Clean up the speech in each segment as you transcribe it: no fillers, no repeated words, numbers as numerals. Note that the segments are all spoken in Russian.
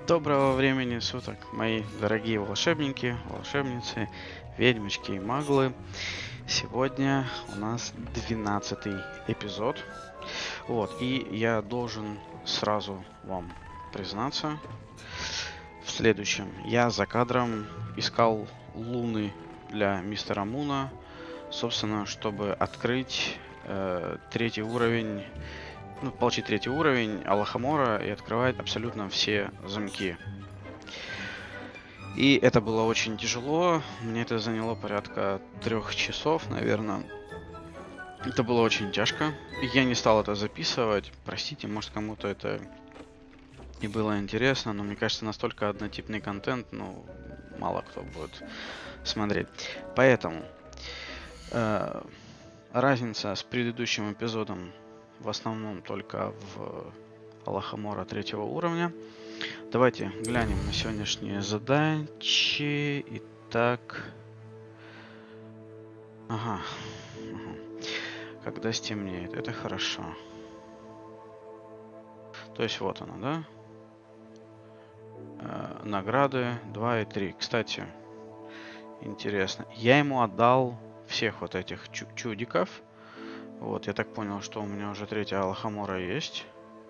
Доброго времени суток, мои дорогие волшебники, волшебницы, ведьмочки и маглы. Сегодня у нас 12-й эпизод. Вот, и я должен сразу вам признаться в следующем. Я за кадром искал луны для мистера Муна, собственно, чтобы открыть третий уровень, получить третий уровень Аллахамора и открывать абсолютно все замки. И это было очень тяжело. Мне это заняло порядка 3 часов, наверное. Это было очень тяжко. Я не стал это записывать. Простите, может кому-то это и было интересно, но мне кажется, настолько однотипный контент, мало кто будет смотреть. Поэтому разница с предыдущим эпизодом в основном только в Аллахамора 3-го уровня. Давайте глянем на сегодняшние задачи. Итак. Ага. Когда стемнеет. Это хорошо. То есть вот оно, да? Награды 2 и 3. Кстати, интересно. Я ему отдал всех вот этих чудиков. Вот, я так понял, что у меня уже 3-я Аллахамора есть.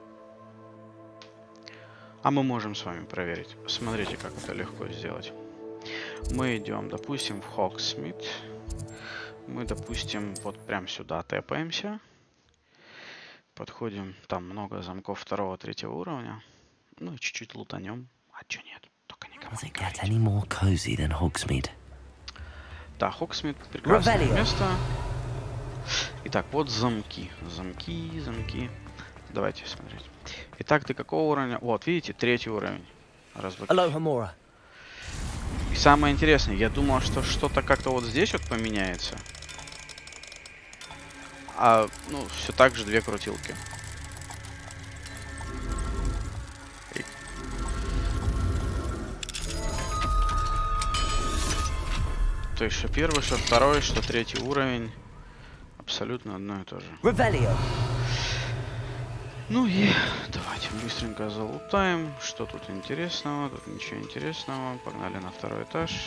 А мы можем с вами проверить. Смотрите, как это легко сделать. Мы идем, допустим, в Hogsmeade. Мы, допустим, вот прям сюда тэпаемся. Подходим. Там много замков 2-3 уровня. Ну и чуть-чуть лутанем. А чё нет? Только никому не говорите. Да, Hogsmeade прекрасное место. Итак, вот замки. Замки. Давайте смотреть. Итак, ты какого уровня? Вот, видите, 3-й уровень. Разблокирован. И самое интересное, я думал, что что-то как-то вот здесь вот поменяется. А, все так же 2 крутилки. То есть, что 1-й, что 2-й, что 3-й уровень. Абсолютно одно и то же. Ну и давайте быстренько залутаем. Что тут интересного? Тут ничего интересного. Погнали на 2-й этаж.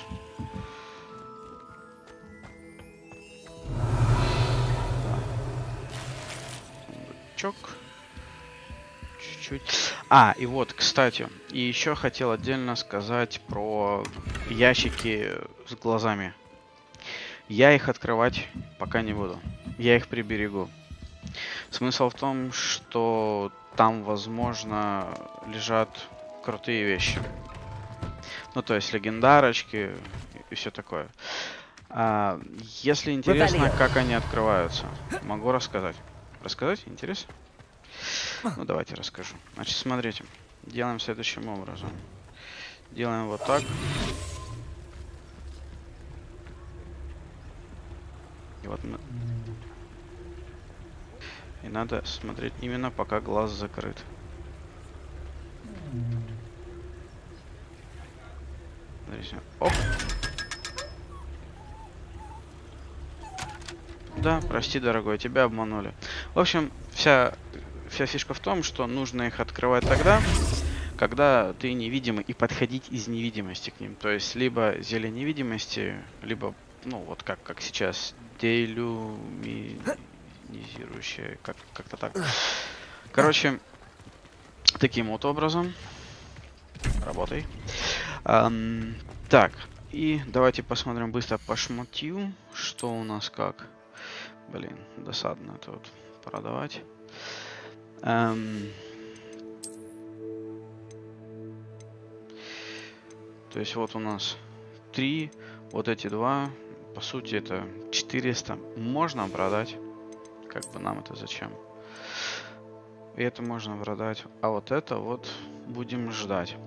Сундучок. Чуть-чуть. И вот, кстати, и еще хотел отдельно сказать про ящики с глазами. Я их открывать пока не буду. Я их приберегу. Смысл в том, что там, возможно, лежат крутые вещи. То есть легендарочки и все такое. Если интересно, как они открываются, могу рассказать. Рассказать? Интересно? Давайте расскажу. Значит, смотрите. Делаем следующим образом. Делаем вот так. И вот мы... И надо смотреть именно пока глаз закрыт. Смотрите. Оп. Да, прости, дорогой, тебя обманули. В общем, вся фишка в том, что нужно их открывать тогда, когда ты невидимый, и подходить из невидимости к ним. То есть, либо зелье невидимости, либо, вот как сейчас, делюминизирующее, как-то так. Короче, таким вот образом. Работай. Так, и давайте посмотрим быстро по шмотью, что у нас как. Блин, досадно это вот продавать. То есть вот у нас 3, вот эти 2, по сути это 400. Можно продать, как бы нам это зачем. И это можно продать, а вот это вот будем ждать.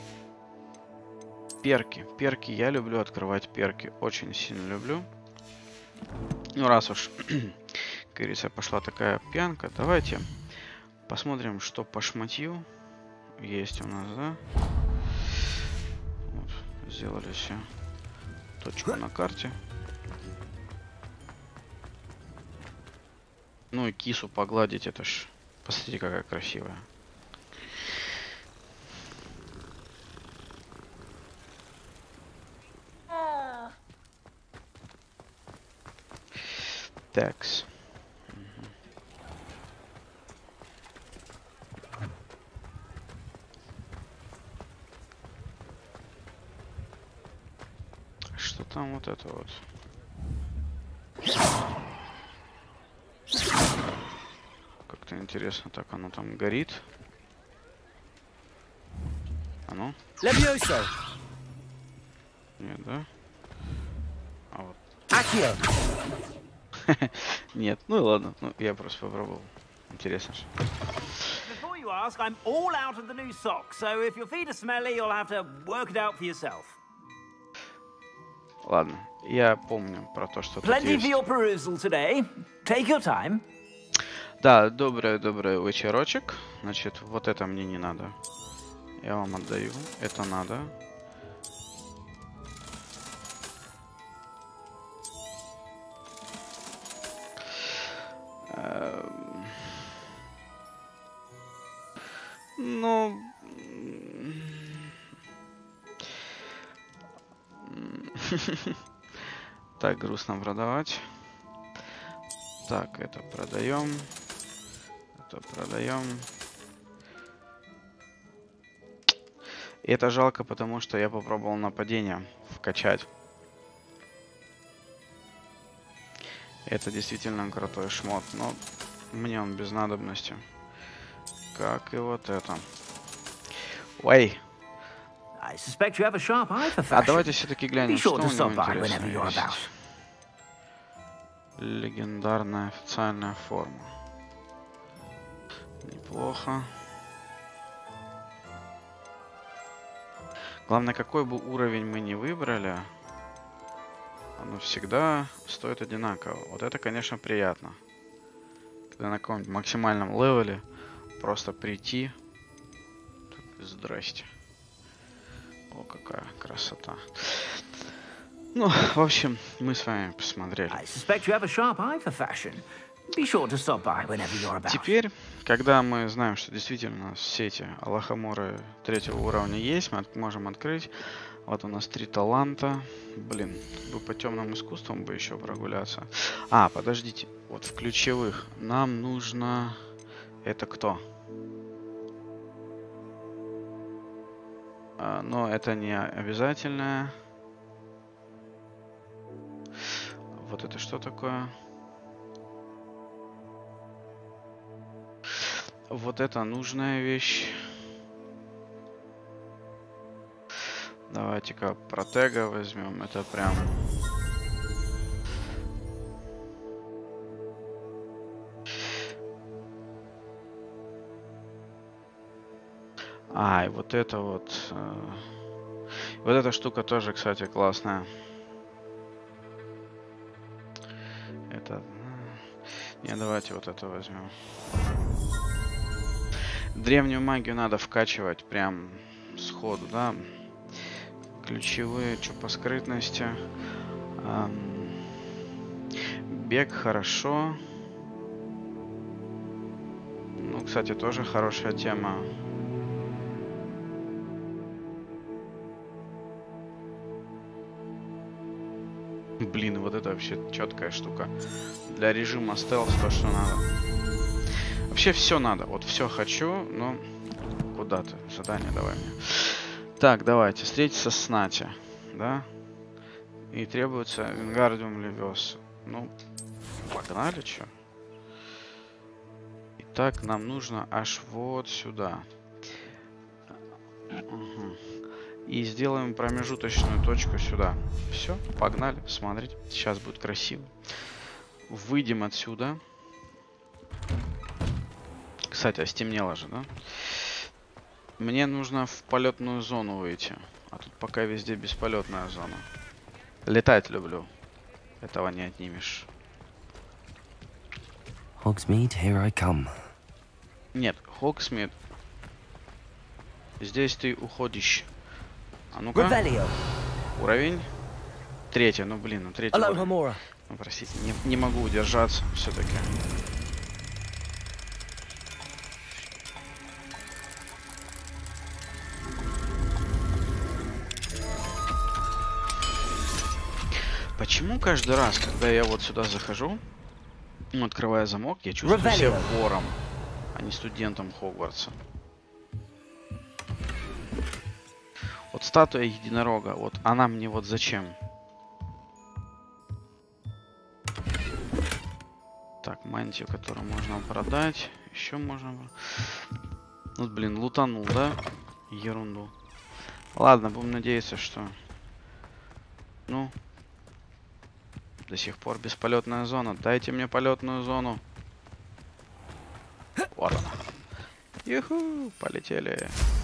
Перки, я люблю открывать перки, очень сильно люблю. Раз уж, как говорится, пошла такая пьянка, давайте посмотрим, что по шмотью есть у нас, да? Вот, сделали все точку на карте. И кису погладить, это ж, посмотрите, какая красивая. Такс. Что там вот это вот? Как-то интересно, так оно там горит. А ну? Нет, да? А вот. Нет, ну ладно, ну я просто попробовал. Интересно же. Before you ask, I'm all out of the new socks, so if your feet are smelly, you'll have to work it out for yourself. Ладно, я помню про то, что тут Plenty есть. for your perusal today. Take your time. Да, добрый вечерочек. Значит, вот это мне не надо. Я вам отдаю. Это надо. Ну... Так, грустно продавать. Так, это продаем. Это продаем. И это жалко, потому что я попробовал нападение вкачать. Это действительно крутой шмот, но мне он без надобности. Как и вот это. Ой. А давайте все-таки глянем, что у него интересного есть. Легендарная официальная форма. Неплохо. Главное, какой бы уровень мы ни выбрали, оно всегда стоит одинаково. Вот это, конечно, приятно. Когда на каком-нибудь максимальном левеле просто прийти. Здрасте. О, какая красота. Ну, в общем, мы с вами посмотрели. Теперь, когда мы знаем, что действительно у нас все эти лохоморы 3-го уровня есть, мы можем открыть. Вот у нас 3 таланта. Блин, бы по темным искусствам бы еще прогуляться. А, подождите. Вот в ключевых нам нужно... Это кто? Но это не обязательно. Вот это что такое? Вот это нужная вещь. Давайте-ка протега возьмем. Это прям... А, и вот это вот... Вот эта штука тоже, кстати, классная. Это... Не, давайте вот это возьмем. Древнюю магию надо вкачивать прям сходу, да? Ключевые, что по скрытности. Бег хорошо. Ну, кстати, тоже хорошая тема. Блин, вот это вообще четкая штука. Для режима стелс то, что надо. Вообще все надо. Вот все хочу, но куда ты? Задание давай мне. Так, давайте. Встретиться с Нати. Да? И требуется Вингардиум Левиоса. Ну, погнали, чё? Итак, нам нужно аж вот сюда. Угу. И сделаем промежуточную точку сюда. Все, погнали, смотрите. Сейчас будет красиво. Выйдем отсюда. Кстати, а стемнело же, да? Мне нужно в полетную зону выйти. А тут пока везде бесполетная зона. Летать люблю. Этого не отнимешь. Hogsmeade, here I come. Нет, Hogsmeade. Здесь ты уходишь. А ну-ка. Уровень. 3, ну блин, ну 3 уровень. Ну, простите, не могу удержаться все-таки. Почему каждый раз, когда я вот сюда захожу, Ну, открывая замок, я чувствую себя вором, а не студентом Хогвартса. Вот статуя единорога, вот она мне вот зачем? Так, мантию, которую можно продать. Еще можно... Вот, блин, лутанул, да? Ерунду. Ладно, будем надеяться, что... Ну... До сих пор бесполетная зона. Дайте мне полетную зону. Вот она. Юху, полетели.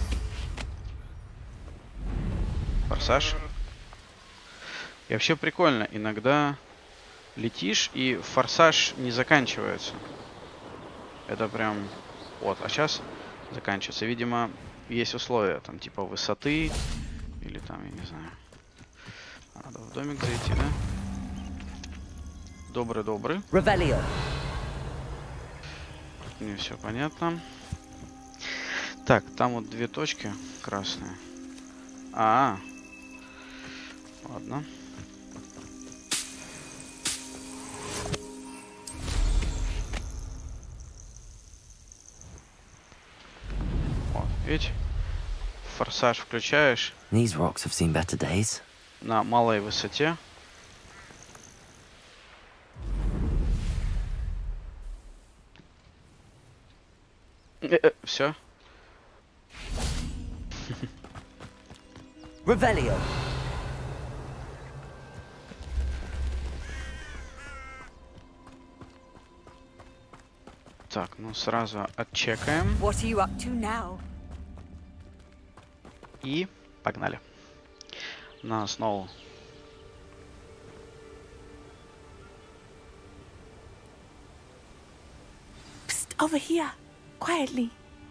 Форсаж. И вообще прикольно. Иногда летишь, и форсаж не заканчивается. Это прям... Вот, а сейчас заканчивается. Видимо, есть условия, там, типа высоты. Или там, я не знаю. Надо в домик зайти, да? Добрый. Ревелио. Мне все понятно. Так, там вот две точки красные. Ладно. Вот, видите? Форсаж включаешь. These rocks have seen better days. На малой высоте. Все. Ревелио. Так, ну сразу отчекаем. What are you up to now? И погнали. На основу. Psst, over here. Quietly.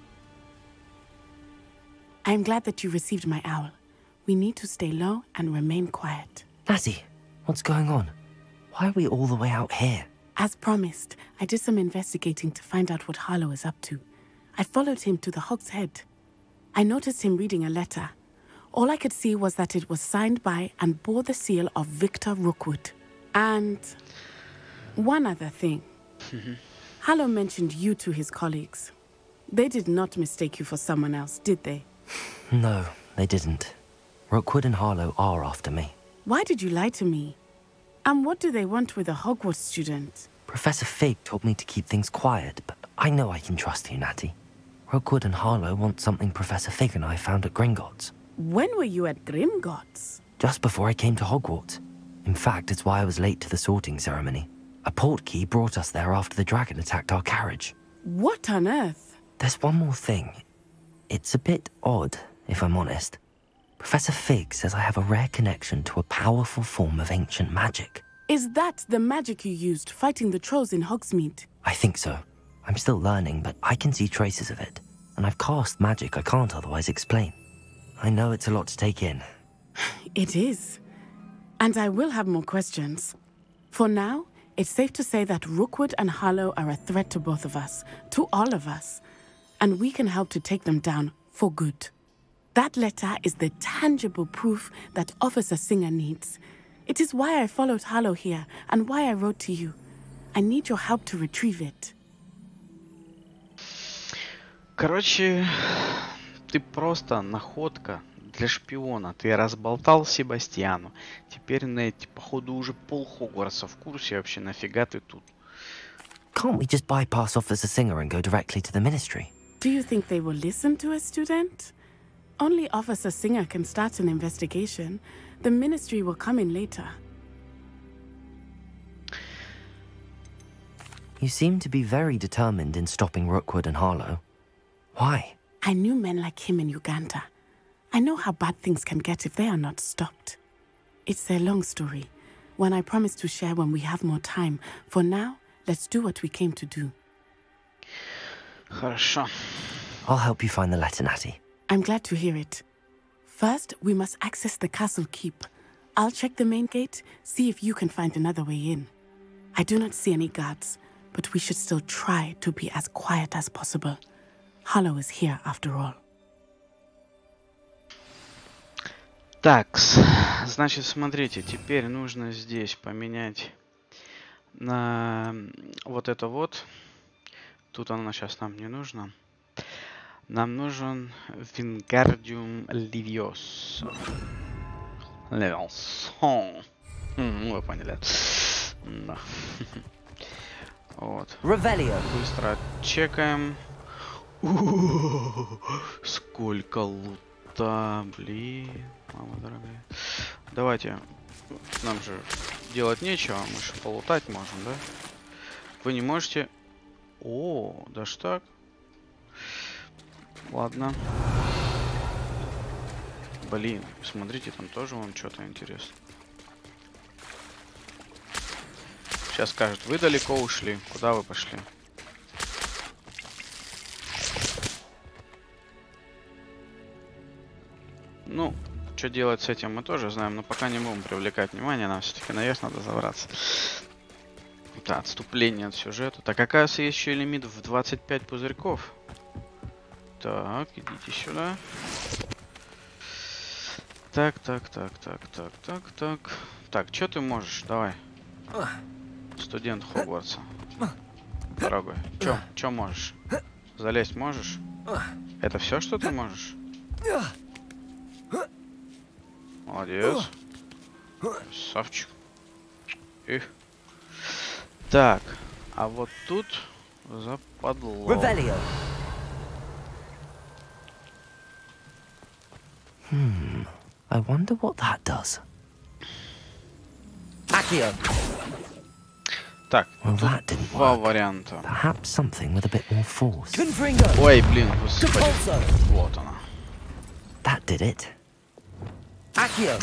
I'm glad that you received my owl. We need to stay low and remain quiet. Natty, what's going on? Why are we all the way out here? As promised, I did some investigating to find out what Harlow is up to. I followed him to the Hog's Head. I noticed him reading a letter. All I could see was that it was signed by and bore the seal of Victor Rookwood. And one other thing. Harlow mentioned you to his colleagues. They did not mistake you for someone else, did they? No, they didn't. Rookwood and Harlow are after me. Why did you lie to me? And what do they want with a Hogwarts student? Professor Fig told me to keep things quiet, but I know I can trust you, Natty. Rookwood and Harlow want something Professor Fig and I found at Gringotts. When were you at Grimgotts? Just before I came to Hogwarts. In fact, it's why I was late to the sorting ceremony. A portkey brought us there after the dragon attacked our carriage. What on earth? There's one more thing. It's a bit odd, if I'm honest. Professor Fig says I have a rare connection to a powerful form of ancient magic. Is that the magic you used fighting the trolls in Hogsmeade? I think so. I'm still learning, but I can see traces of it. And I've cast magic I can't otherwise explain. I know it's a lot to take in. It is. And I will have more questions. For now, it's safe to say that Rookwood and Harlow are a threat to both of us, to all of us. And we can help to take them down for good. That letter is the tangible proof that Officer Singer needs. It is why I followed Harlow here and why I wrote to you. I need your help to retrieve it. Короче, ты просто находка для шпиона. Ты разболтал Себастьяну. Теперь Нетти, походу, уже пол Хогвартса в курсе вообще, нафига ты тут. Can't we just bypass Officer Singer and go directly to the Ministry? Do you think they will listen to a student? Only Officer Singer can start an investigation. The Ministry will come in later. You seem to be very determined in stopping Rookwood and Harlow. Why? I knew men like him in Uganda. I know how bad things can get if they are not stopped. It's a long story, one I promise to share when we have more time. For now, let's do what we came to do. Хорошо. I'll help you find the letter, Natty. I'm glad to hear it. First, we must access the castle keep. I'll check the main gate, see if you can find another way in. I do not see any guards, but we should still try to be as quiet as possible. Harlow is here after all. Так, значит, смотрите, теперь нужно здесь поменять Вот это вот. Тут она сейчас нам не нужна. Нам нужен Wingardium Leviosa. Leviosa. Вы поняли. Да. Вот. Revelio. Быстро чекаем. Сколько лута, блин, мама дорогая. Давайте, нам же делать нечего, мы же полутать можем, да? Вы не можете... О, даже так? Ладно. Блин, смотрите, там тоже вон что-то интересное. Сейчас скажет, вы далеко ушли. Куда вы пошли? Ну, что делать с этим мы тоже знаем, но пока не будем привлекать внимание, нам все-таки наверх надо забраться. Да, отступление от сюжета. Так, оказывается, есть еще лимит в 25 пузырьков. Так, идите сюда. Так. Так, что ты можешь? Давай. Студент Хогвартса. Дорогой. Чё можешь? Залезть можешь? Это все, что ты можешь? Молодец. Красавчик. Их. Так, а вот тут западло. Revelio. I wonder what that does. Accio. Так, Well, тут that didn't два work. варианта. Perhaps something with a bit more force. Confringo. Ой, блин, господи. Compulso. Вот она. That did it. Accio.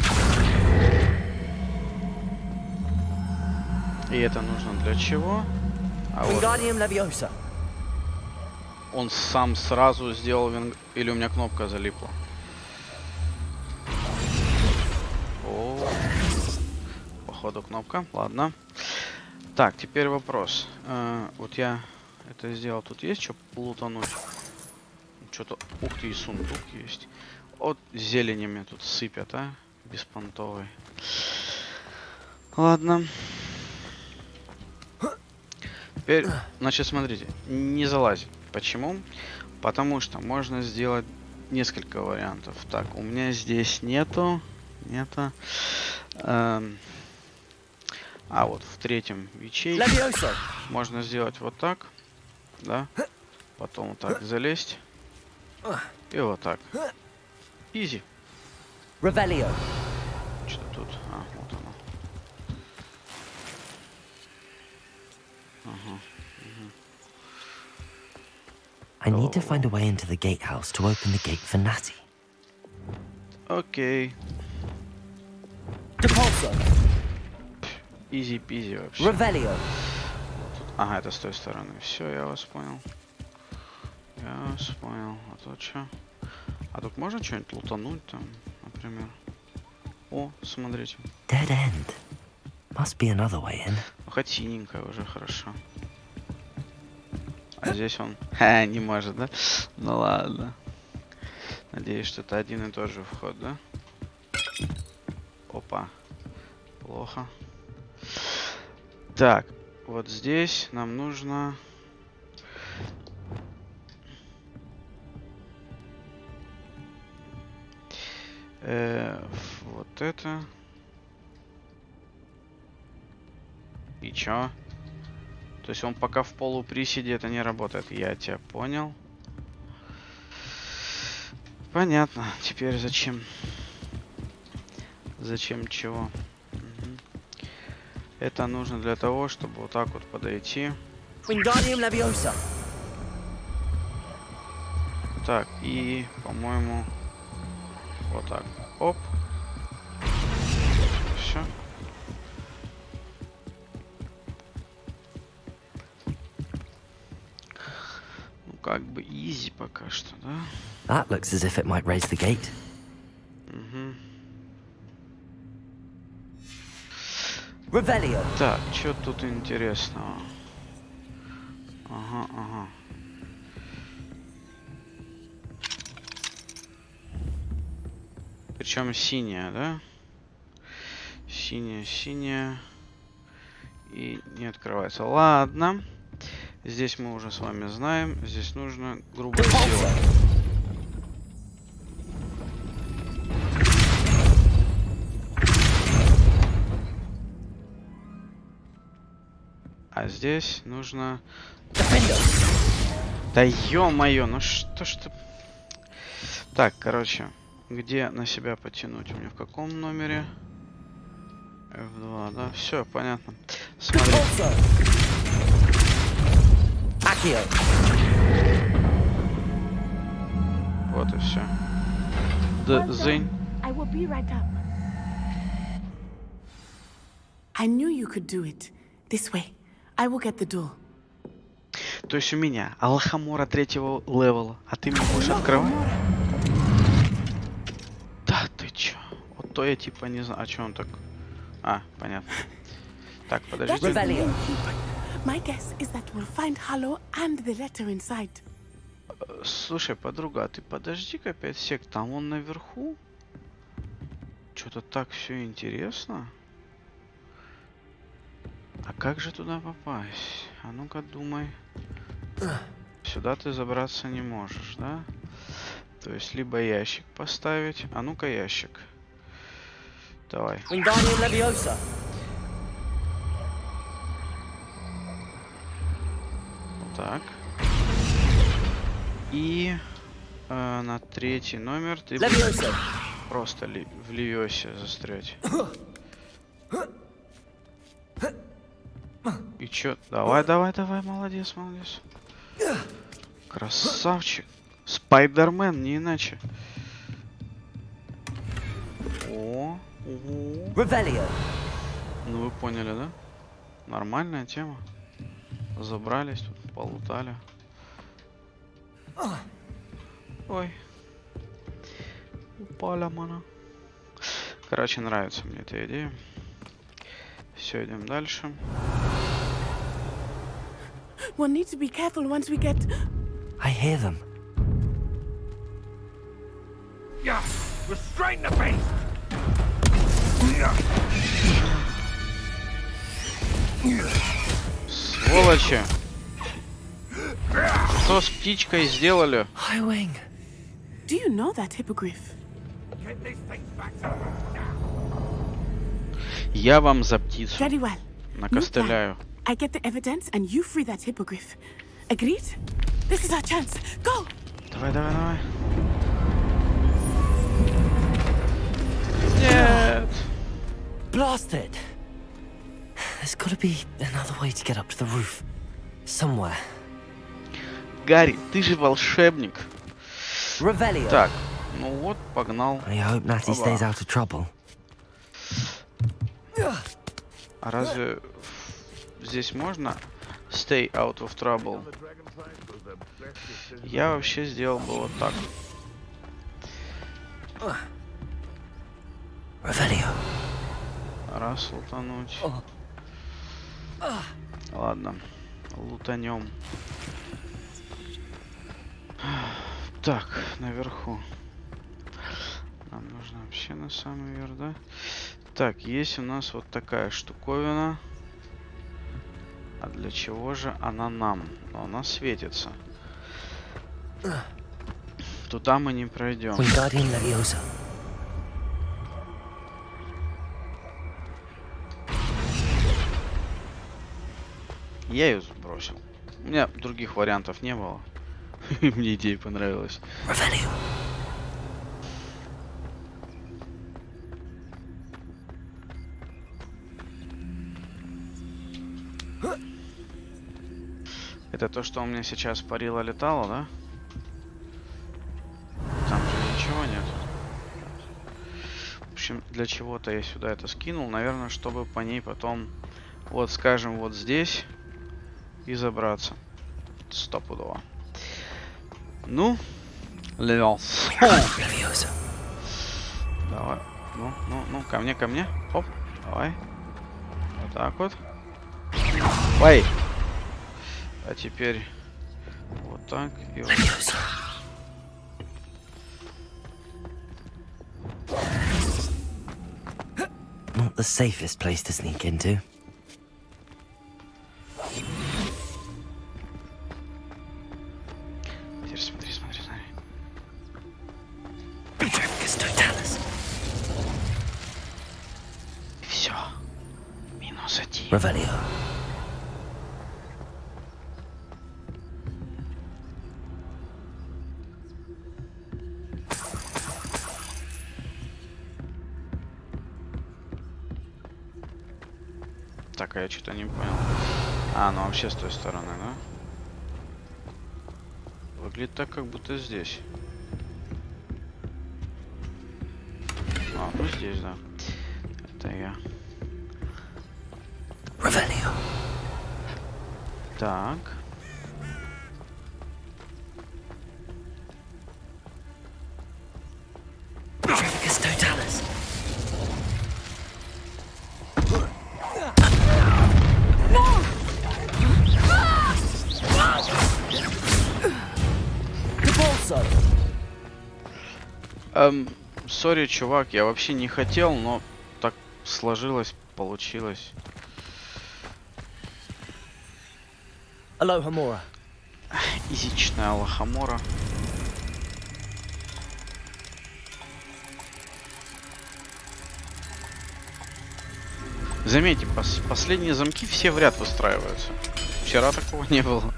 И это нужно для чего? А вот Wingardium Leviosa. он сам сразу сделал или у меня кнопка залипла? О, походу кнопка. Ладно. Так, теперь вопрос. Вот я это сделал. Тут есть что плутануть? Что-то... Ух ты, и сундук есть. Вот зелени мне тут сыпят, а? Беспонтовый. Ладно. Теперь, значит, смотрите. Не залазит. Почему? Потому что можно сделать несколько вариантов. Так, у меня здесь нету. А вот в третьем ячейке Leviosa. можно сделать вот так. Да. Потом вот так залезть. И вот так. Изи. Revelio. Что тут? А, вот оно. Ага. I need to find a way into the gatehouse to open the gate for Natty. Окей. Compulso. Изи-пизи вообще. Revelio. Ага, это с той стороны. Все, я вас понял. А тут что? А тут можно что-нибудь лутануть там, например? О, смотрите. Dead end. Must be another way in. Ну, хоть синенькая уже хорошо. А здесь он... не может, да? Ну ладно. Надеюсь, что это один и тот же вход, да? Опа. Плохо. Так, вот здесь нам нужно... вот это. И чё? То есть он пока в полуприседе это не работает. Я тебя понял. Понятно. Теперь зачем? Зачем чего? Угу. Это нужно для того, чтобы вот так вот подойти. Wingardium Leviosa. Так, и, по-моему, вот так. Оп. Все. Ну, как бы изи пока что, да? That looks as if it might raise the gate. Угу. Revelio. Так, что тут интересного? Ага. Причем синяя, да? Синяя. и не открывается. Ладно. Здесь мы уже с вами знаем. Здесь нужно грубая сила. А здесь нужно... Да ё-моё, ну что ж ты... Так, короче, где на себя потянуть? У меня в каком номере? F2, да? Все, понятно. Смотри. Вот и все. Зынь. I knew you could do it. This way. I will get the door. То есть у меня Алхамора 3-го левела, а ты мне будешь открывать? Да ты чё? Вот то я типа не знаю. А чё он так? А, понятно. Так, подождите. My guess is that we'll find Hollow and the letter inside. Слушай, подруга, а ты подожди-ка 5 сек, там он наверху? Что-то так все интересно. А как же туда попасть? А ну-ка думай. Сюда ты забраться не можешь, да? То есть либо ящик поставить. А ну-ка ящик. Давай. Так. И на 3-й номер ты просто в Левиосе застрять. И чё? Давай, молодец. Красавчик. Спайдермен, не иначе. О. Ну вы поняли, да? Нормальная тема. Забрались тут, полутали. Ой. Упали, мана. Короче, нравится мне эта идея. Все, идем дальше. We'll need to be careful once we get... I hear them. Restrain the beast! Сволочи! Что с птичкой сделали? Highwing. Do you know that hippogriff? Get these things back to now. Я вам за птицу Very well. накостыляю. I get the evidence and you free that hippogriff. Agreed? This is our chance. Go! Давай. Нет. Blast it! There's got to be another way to get up to the roof. Somewhere. Гарри, ты же волшебник. Revelio. Так, ну вот, погнал. I hope Natty stays out of trouble. А разве здесь можно stay out of trouble? Я вообще сделал бы вот так. Revelio. Раз лутануть. Ладно, лутанем. Так, наверху. Нам нужно вообще на самый верх, да? Так, есть у нас вот такая штуковина. А для чего же она нам? Но она светится. Туда мы не пройдем. Wingardium Leviosa. Я ее сбросил. У меня других вариантов не было. Мне идея понравилась. Revelio. Это то, что у меня сейчас парило, летало, да? Там же ничего нет. В общем, для чего-то я сюда это скинул. Наверное, чтобы по ней потом, вот скажем, вот здесь и забраться. Стопудово. Ну, Leviosa. Давай. Ну, ко мне. Оп, давай. Вот так вот. Ой. А теперь вот так и вот. Leviosa. Not the safest place to sneak into. Revelio. Так, а я что-то не понял. А, ну вообще с той стороны, да? Выглядит так, как будто здесь. А, ну здесь, да. Это я. Revelio. Так. Tricus Totalis. Сори, чувак, я вообще не хотел, но так сложилось, получилось. Alohomora. Изичная Алохомора. Заметьте, последние замки все в ряд выстраиваются. Вчера такого не было.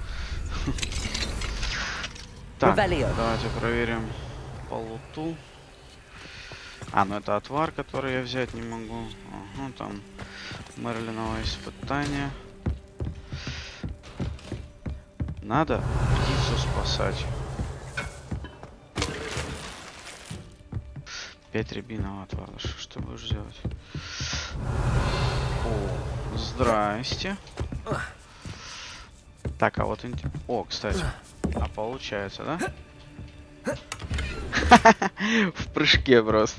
Так, давайте проверим по луту. А, ну это отвар, который я взять не могу. Ага, там Мерлиново испытание. Надо птицу спасать. 5 рябинового отвара. Что ты будешь делать? О, здрасте. Так, а вот... О, кстати. А получается, да? В прыжке просто.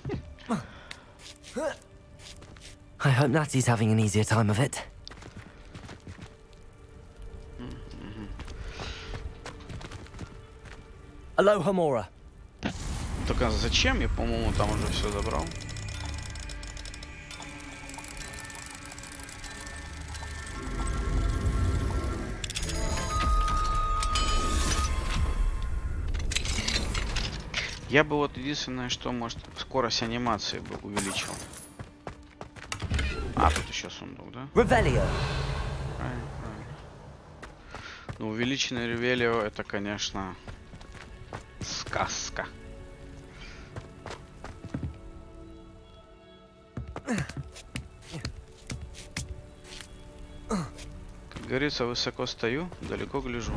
I hope Natty's having an easier time of it. Alohomora. Только зачем? Я, по-моему, там уже все забрал. Я бы вот единственное, что может скорость анимации бы увеличил. А, тут еще сундук, да? Revelio. Правильно, правильно. Ну, увеличенный Ревелио это, конечно, сказка. Как говорится, высоко стою, далеко гляжу.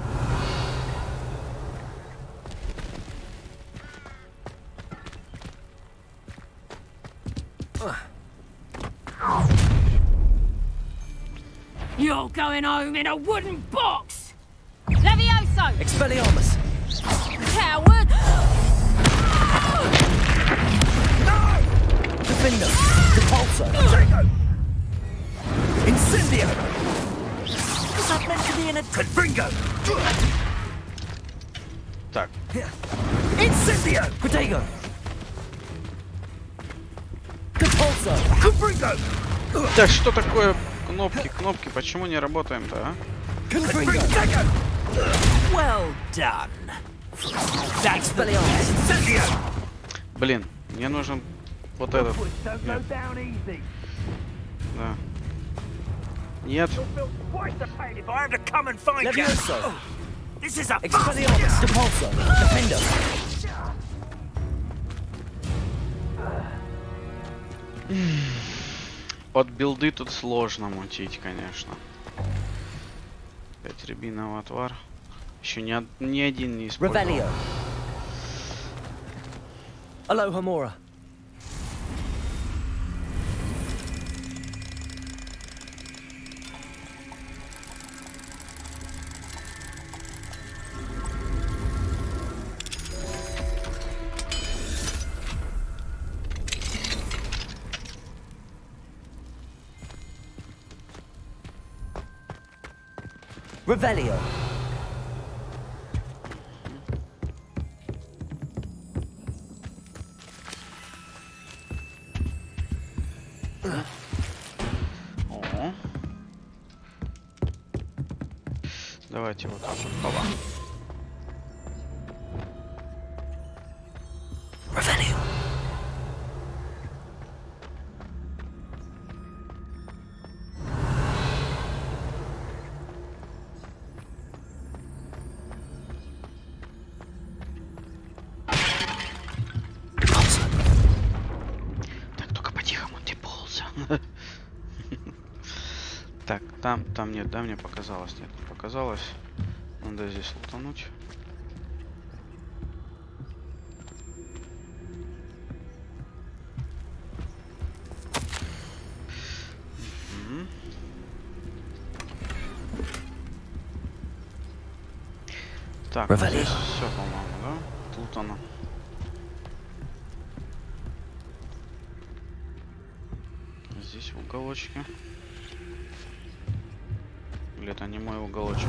You're going home in a wooden box! Levioso! Expelliarmus. Coward! Defender. Depulso. Draco. Incendio. Was that meant to be in a Confringo? Так, Incendio. Protego. Depulso. Confringo. да что такое кнопки, почему не работаем-то, а? Confringo. Well done. That's Expelliarmus. Incendio. Блин, мне нужен вот этот. Don't go Нет, down easy. да. Нет. You'll feel twice the pain if I have to come and find you. Levioso. This is a Expelliarmus. Depulso. Defender. От билды тут сложно мутить, конечно. 5 рябинового отвар. Еще ни один не использовал. Revelio. Alohomora. Revelio. О. Давайте вот так вот. Опа. Revelio. Так, там нет, да, мне показалось? Нет, не показалось. Надо здесь лутануть. Так, ну здесь все, по-моему, да? Тут оно. Здесь в уголочке. Или это не мой уголочек?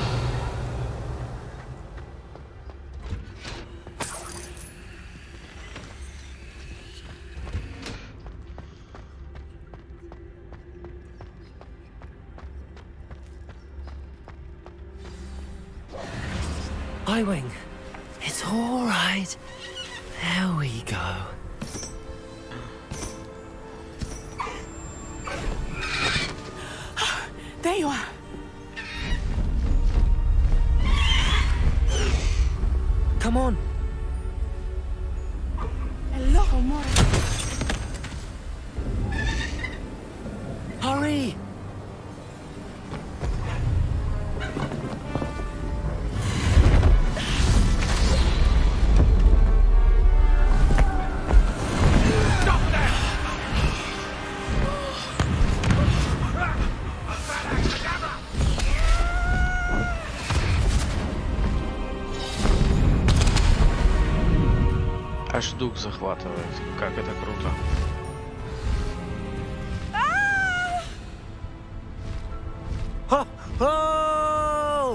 Highwing, it's all right. There we go. There you are. Come on. Hello, more. Hurry. Аж дух захватывает. Как это круто. Ho, ho!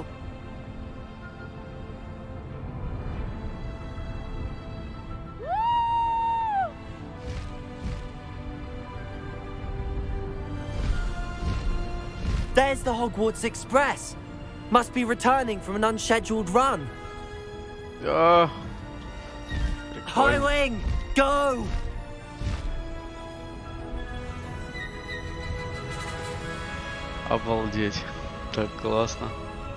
There's the Hogwarts Express. Must be returning from an unscheduled run. Прикольно. Highwing, go! Обалдеть. Так классно.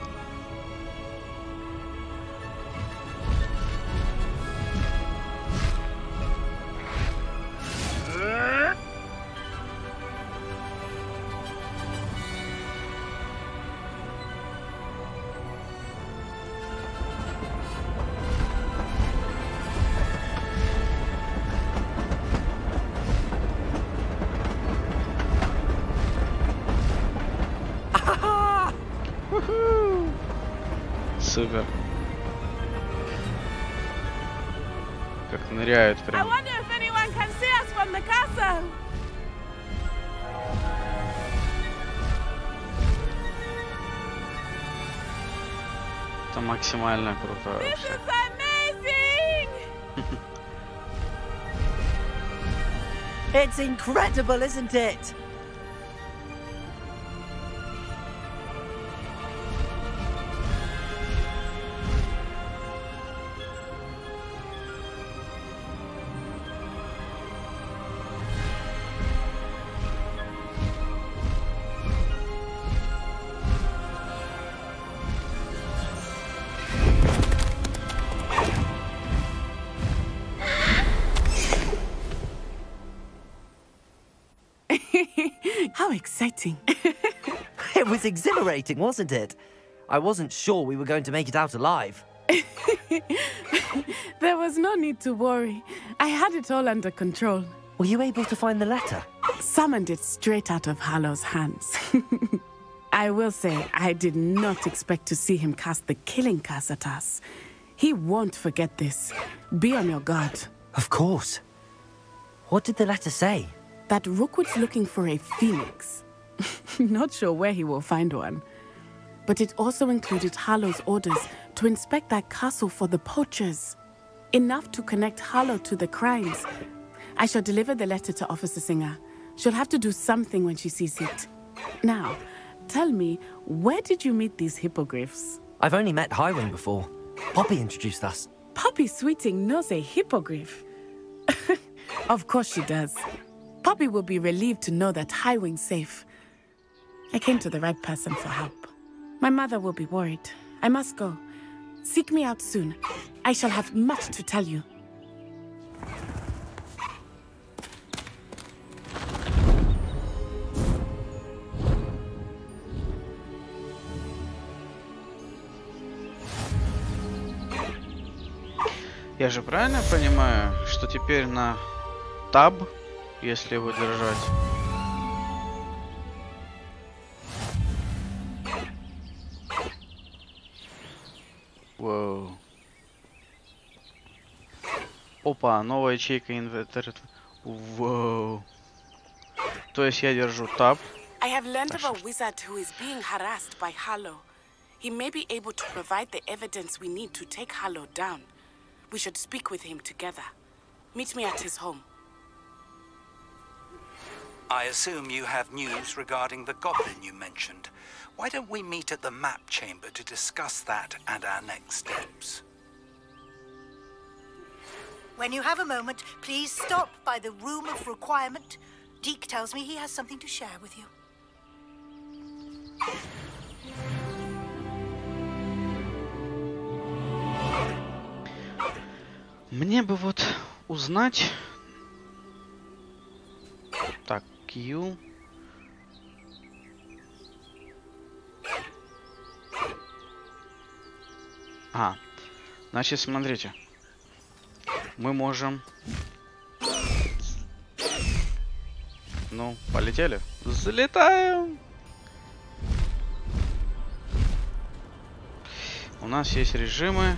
Супер. Как ныряют I прям. wonder if anyone can see us from the castle. Это максимально круто This вообще. is amazing! It's incredible, isn't it? How exciting. It was exhilarating, wasn't it? I wasn't sure we were going to make it out alive. There was no need to worry. I had it all under control. Were you able to find the letter? Summoned it straight out of Hallow's hands. I will say, I did not expect to see him cast the killing curse at us. He won't forget this. Be on your guard. Of course. What did the letter say? That Rookwood's looking for a phoenix. Not sure where he will find one. But it also included Hallow's orders to inspect that castle for the poachers. Enough to connect Hallow to the crimes. I shall deliver the letter to Officer Singer. She'll have to do something when she sees it. Now, tell me, where did you meet these hippogriffs? I've only met Highwing before. Poppy introduced us. Poppy Sweeting knows a hippogriff. Of course she does. Poppy will be relieved to know that Highwing's safe. I came to the right person for help. My mother will be worried. I must go. Seek me out soon. I shall have much to tell you. Я же правильно понимаю, что теперь на таб, если его держать... Воу. Опа, новая ячейка инвентаря. Воу. То есть я держу таб. I have learned of a wizard who is being harassed by Harlow. He may be able to provide the evidence we need to take Harlow down. We should speak with him together. Meet me at his home. I assume you have news regarding the goblin you mentioned. Why don't we meet at the map chamber to discuss that and our next steps? When you have a moment, please stop by the Room of Requirement. Deke tells me he has something to share with you. Мне бы вот узнать... Так, Q... А, значит, смотрите. Мы можем... Ну, полетели. Залетаем! У нас есть режимы.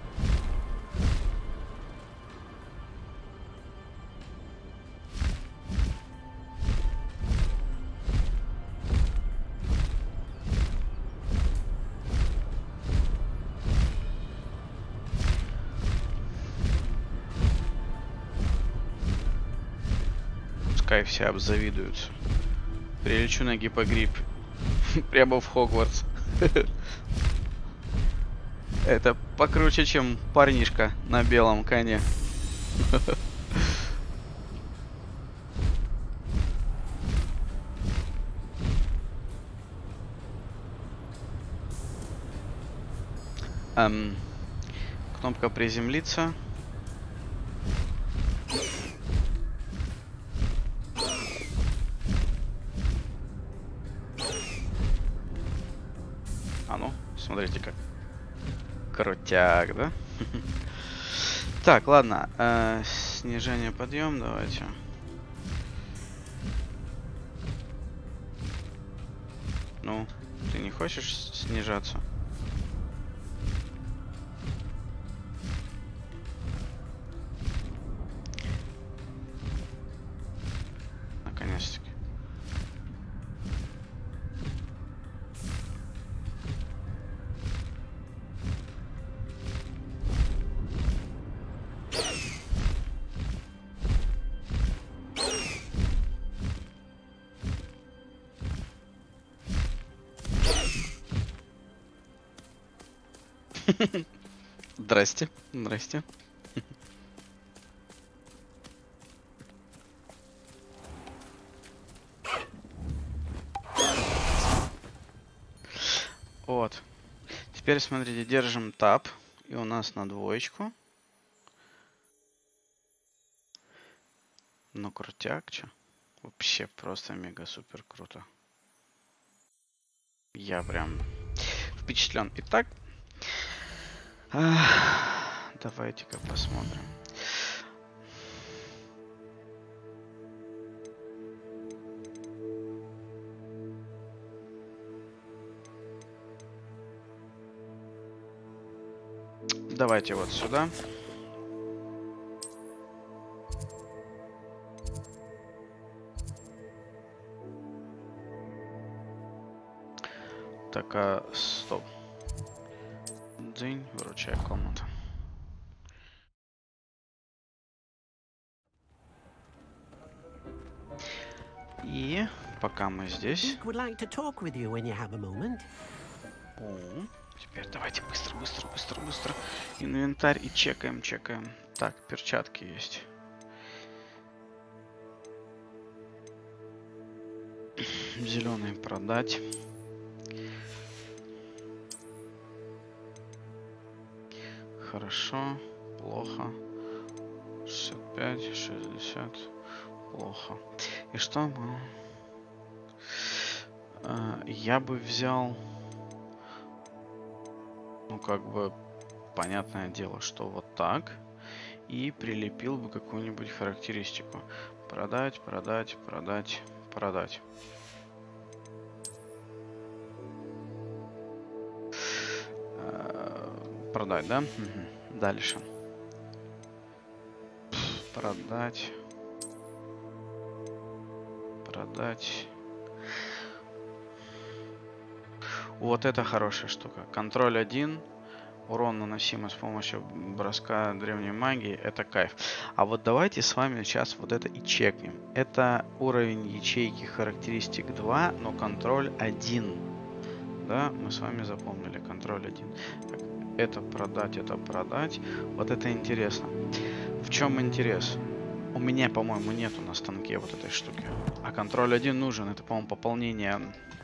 Пускай все обзавидуются. Прилечу на гиппогрипп. Прямо в Хогвартс. Это покруче, чем парнишка на белом коне. Кнопка приземлиться. А ну, смотрите как. Крутяк, да? Так, ладно. Снижение, подъем, давайте. Ну, ты не хочешь снижаться? Наконец-таки. Здрасте, здрасте. Вот. Теперь смотрите, держим таб, и у нас на двоечку. Ну крутяк, чё? Вообще просто мега супер круто. Я прям впечатлен. Итак, давайте-ка посмотрим. Давайте вот сюда. Так, стоп. День, выручай комната. И пока мы здесь. О, теперь давайте быстро. Инвентарь и чекаем. Так, перчатки есть. Зеленый продать. Хорошо, плохо. 65, 60. Плохо. И что мы... Я бы взял... Ну, как бы, понятное дело, что вот так. и прилепил бы какую-нибудь характеристику. Продать, продать, продать, продать. Продать, да? Угу. Дальше. Продать. Продать. Вот это хорошая штука. Контроль 1. Урон, наносимый с помощью броска древней магии. Это кайф. А вот давайте с вами сейчас вот это и чекнем. Это уровень ячейки характеристик 2, но контроль 1. Да, мы с вами запомнили. Контроль 1. Так, это продать, это продать. Вот это интересно. В чем интерес? У меня, по-моему, нету на станке вот этой штуки. А контроль 1 нужен. Это, по-моему, пополнение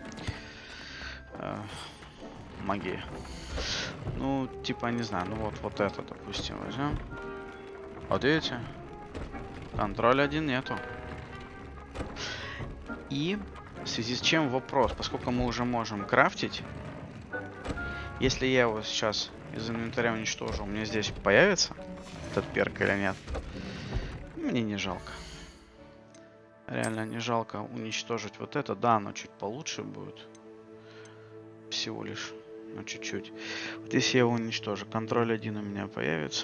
магии. Ну, типа, не знаю. Ну, вот это, допустим, возьмем. Вот видите? Контроль 1 нету. И в связи с чем вопрос? Поскольку мы уже можем крафтить, если я его сейчас из инвентаря уничтожу, у меня здесь появится этот перк или нет? Мне не жалко. Реально не жалко уничтожить вот это. Да, оно чуть получше будет. Всего лишь. Ну, чуть-чуть. Вот если я его уничтожу, контроль 1 у меня появится.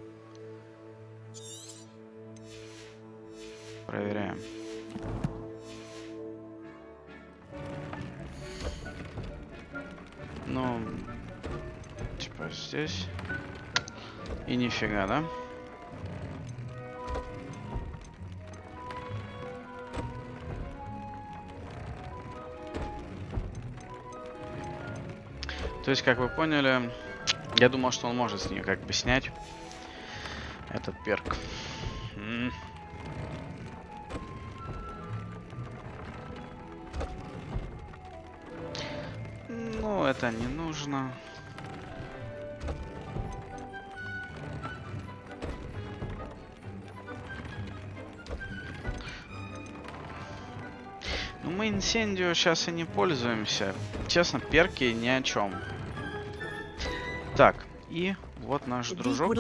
Проверяем. Ну, типа здесь. И нифига, да? То есть, как вы поняли, я думал, что он может с нее как бы снять этот перк. Ну, это не нужно. Ну, мы инсендио сейчас и не пользуемся. Честно, перки ни о чем. Так, и вот наш дружок.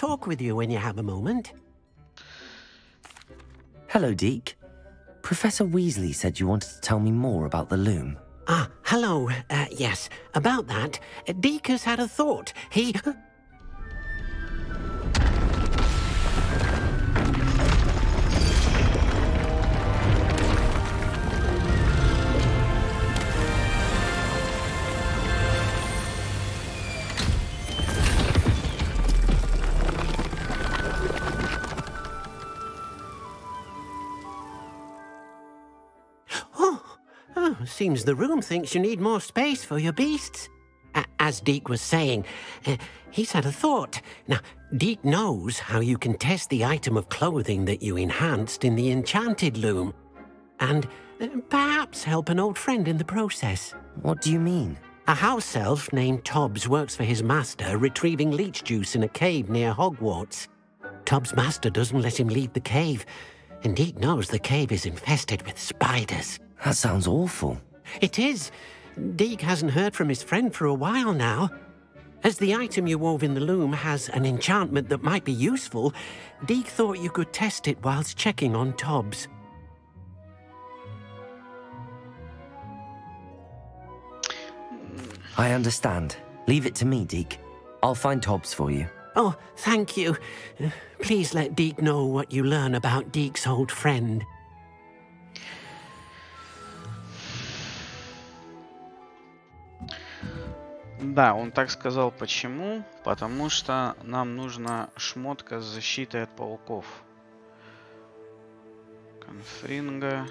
Hello, Deke. Professor Weasley said you wanted to tell me more about the loom. Ah, hello. Yes, about that. Deke has had a thought. He... Seems the room thinks you need more space for your beasts. As Deke was saying, he's had a thought. Now, Deke knows how you can test the item of clothing that you enhanced in the enchanted loom. And perhaps help an old friend in the process. What do you mean? A house elf named Tobbs works for his master retrieving leech juice in a cave near Hogwarts. Tobbs' master doesn't let him leave the cave, and Deke knows the cave is infested with spiders. That sounds awful. It is. Deke hasn't heard from his friend for a while now. As the item you wove in the loom has an enchantment that might be useful, Deke thought you could test it whilst checking on Tobbs. I understand. Leave it to me, Deke. I'll find Tobbs for you. Oh, thank you. Please let Deke know what you learn about Deke's old friend. Да, он так сказал. Почему? Потому что нам нужна шмотка с защитой от пауков. Конфринга.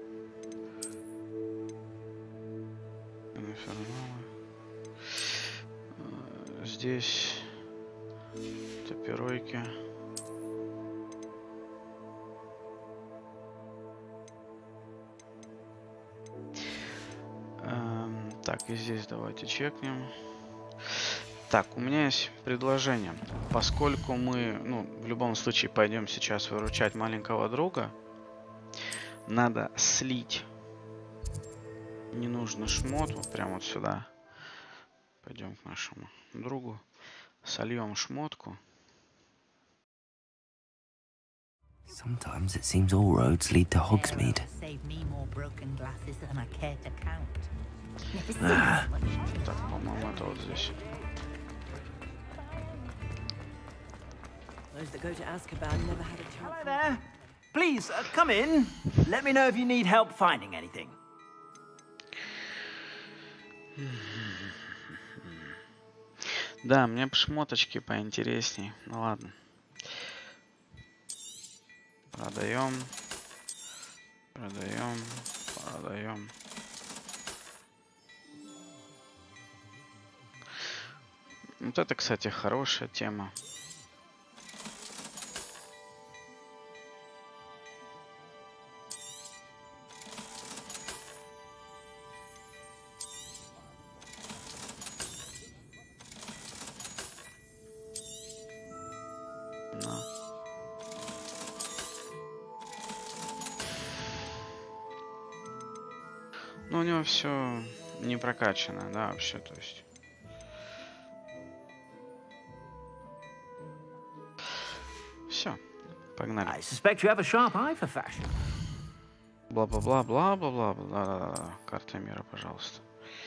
Здесь топиройки. Так, и здесь давайте чекнем. Так, у меня есть предложение. Поскольку мы, ну, в любом случае пойдем сейчас выручать маленького друга, надо слить ненужный шмот вот прямо вот сюда. Пойдем к нашему другу, сольем шмотку. Sometimes it seems all roads lead to Hogsmeade. Save me more broken glasses than I care to count. Так, по-моему, это вот здесь. Those that go to Azkaban never had a chance. Hello there. Please, come in. Let me know if you need help finding anything. Да, мне бы шмоточки поинтересней. Ну ладно. Продаем. Продаем. Продаем. Вот это, кстати, хорошая тема. Ну, у него все не прокачано, да, вообще, то есть. Все, погнали. I suspect you have a sharp eye for fashion. Бла-бла-бла-бла-бла-бла-бла. Карта мира, пожалуйста.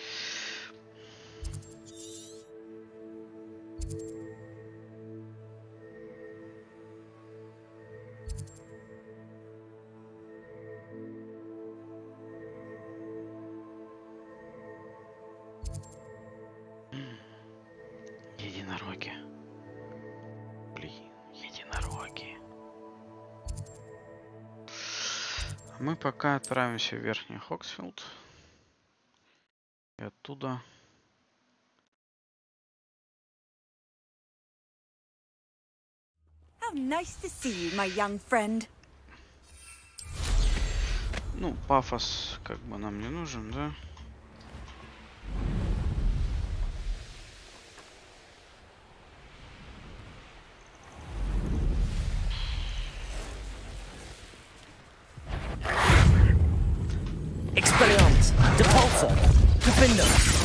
Единороги. Блин, единороги. Мы пока отправимся в Верхний Хоксфилд. И оттуда... How nice to see you, my young friend. Ну, пафос как бы нам не нужен, да? Expelliarmus, Depulsor, Defender.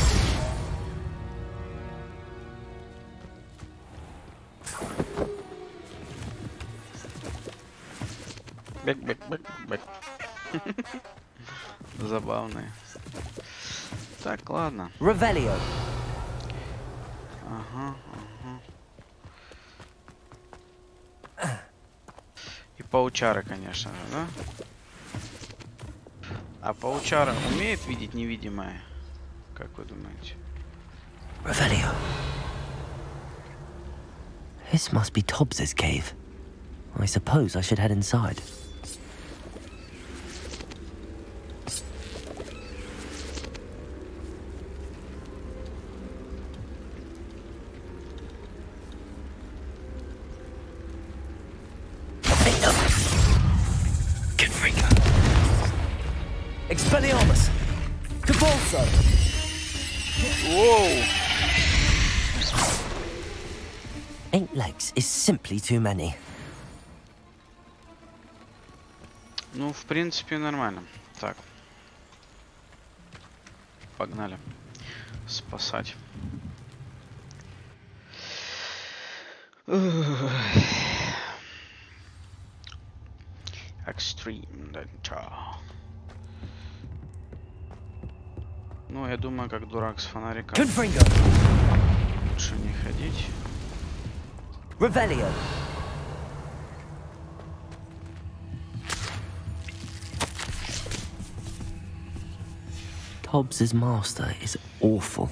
Бэк. Забавные. Так, ладно. Revelio. Ага. И паучара, конечно же, да? А паучара умеет видеть невидимое? Как вы думаете? Revelio. This must be Tobbs's cave. I suppose I should head inside. Expelliarmus, Depulsor. Whoa! 8 legs is simply too many. Ну, в принципе, нормально. Так. Погнали. Спасать. Extreme Danger. Ну, я думаю, как дурак с фонариком. Лучше не ходить. Revelio. Tobbs's master is awful.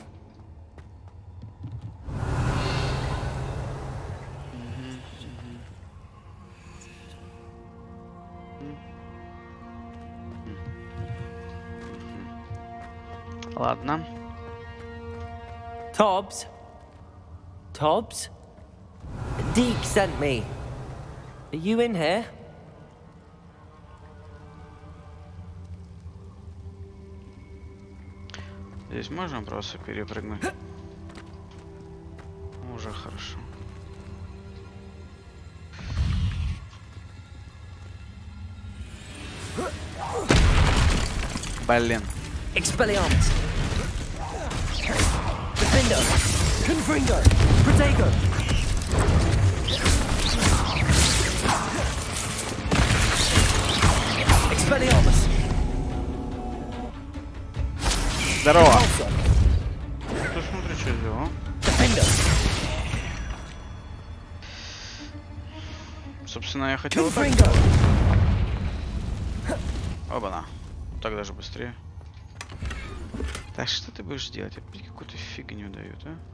Ладно. Tobbs? Tobbs? Deke sent me. Are you in here? Здесь можно просто перепрыгнуть? Уже хорошо. Блин. Expelliarmus. Defender. Confringo. Protego. Expelliarmus. Здорово. Ты смотри, что сделал. Собственно, я хотел... Оба-на. Так даже быстрее. Так что ты будешь делать? Опять какую-то фигню дают, а?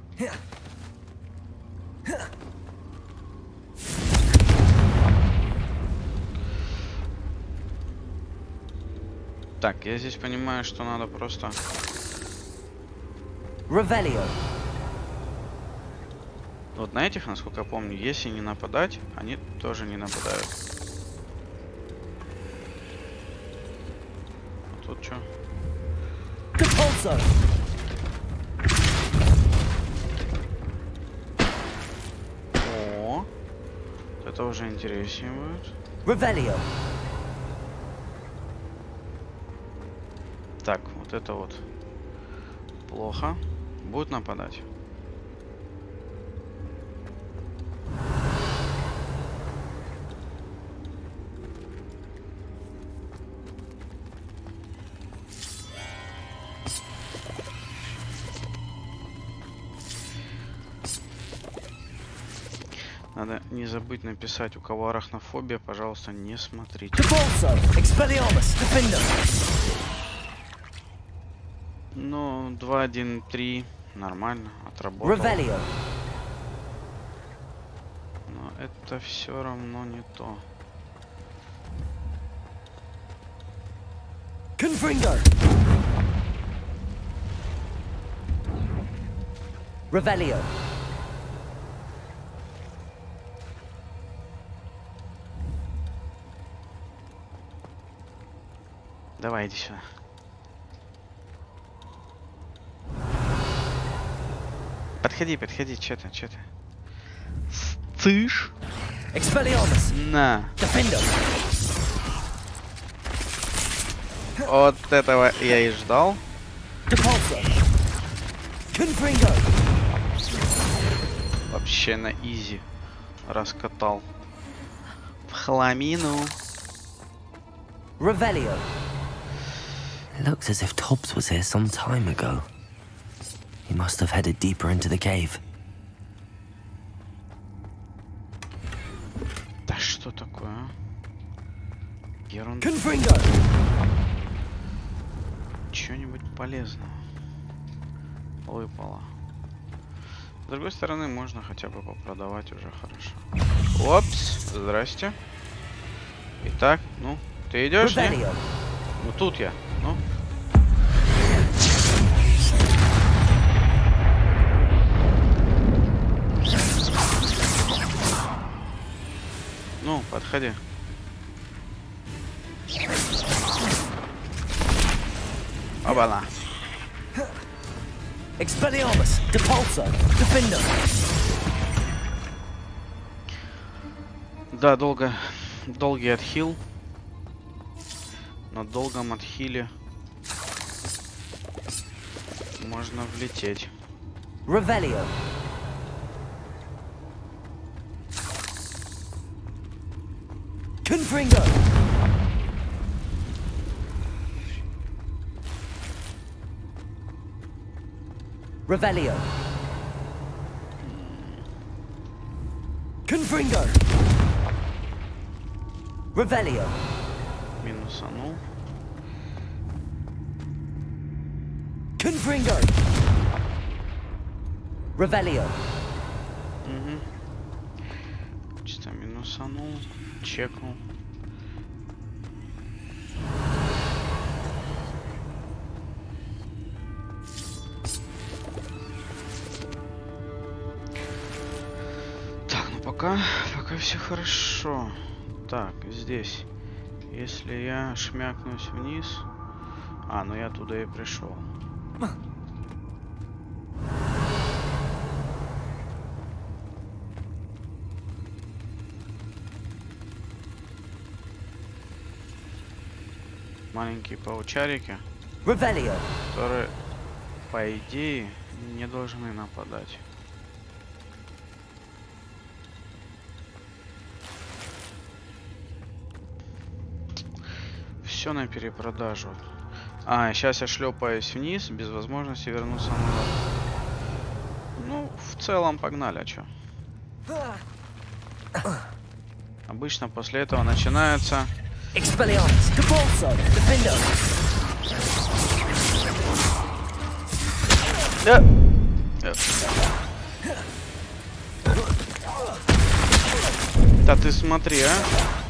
Так, я здесь понимаю, что надо просто... Revelio. Вот на этих, насколько я помню, если не нападать, они тоже не нападают. А тут что? О, это уже интереснее будет. Revelio. Так, вот это вот плохо. Будет нападать. Надо не забыть написать, у кого арахнофобия, пожалуйста, не смотрите. Ну, 2, 1, 3. Нормально, отработал. Но это все равно не то. Revelio. Давай, иди сюда. Подходи, подходи, что ты? Цыш. На. Вот этого я и ждал. Вообще на изи раскатал. В хламину. Revelio. It looks as if Tobbs was here some time ago. He must have headed deeper into the cave. Да что такое, а? Ерунда. Чего-нибудь полезного выпало. С другой стороны, можно хотя бы попродавать уже хорошо. Опс, здрасте. Итак, ну, ты идешь? Ну тут я. Ну. Ну, подходи. Оба-на. Expelliarmus, Depulso, Defender. Да, долгий отхил. На долгом отхиле можно влететь. Revelio. Confringo. Revelio. Confringo. Revelio. Минусанул. Confringo. Revelio. Угу. Чисто минусанул. Чекнул. Так, ну пока все хорошо. Так, здесь. Если я шмякнусь вниз... А, ну я туда и пришел. Маленькие паучарики, которые, по идее, не должны нападать. Все на перепродажу. А, сейчас я шлепаюсь вниз, без возможности вернуться назад. Ну, в целом, погнали, а чё? Обычно после этого начинается... Да ты смотри, а?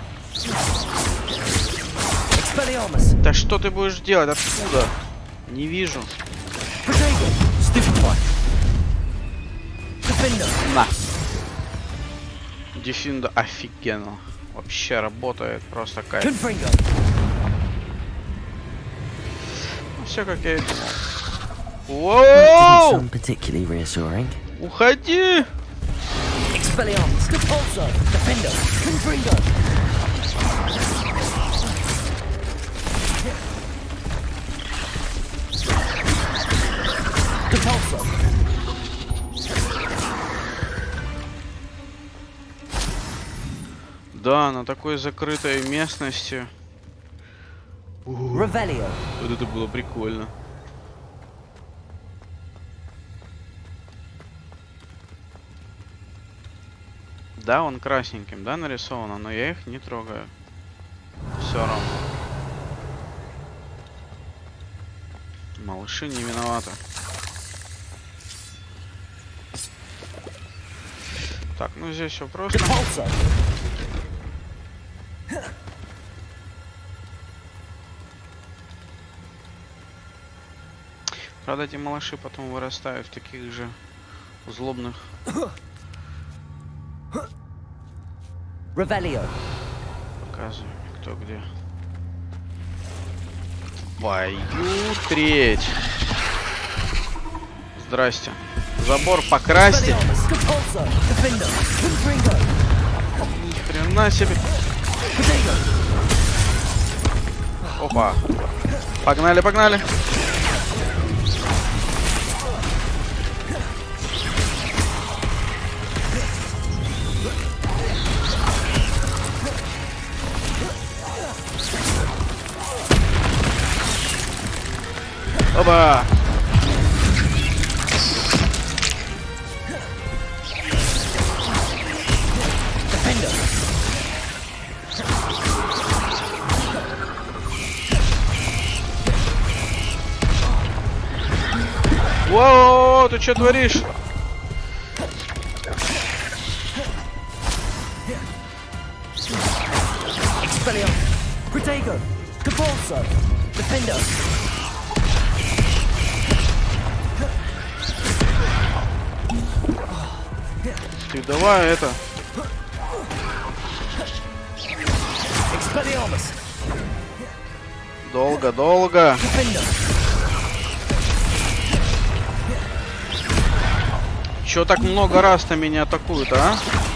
Да что ты будешь делать? Откуда? Не вижу. На. Дефинда офигенно. Вообще работает просто кайф. Ну, все как я и думал. Воу! Уходи! Да, на такой закрытой местности. Вот это было прикольно. Да, он красненьким, да, нарисовано, но я их не трогаю. Все равно. Малыши не виноваты. Так, ну здесь все просто. Правда, эти малыши потом вырастают в таких же злобных. Revelio. Показываю, кто где. Твою треть. Здрасте. Забор покрасьте. Ни хрена себе. Опа. Погнали, погнали. Оба! Воу, ты что творишь? Ты давай это. Долго, долго. Чё так много раз-то меня атакуют, а?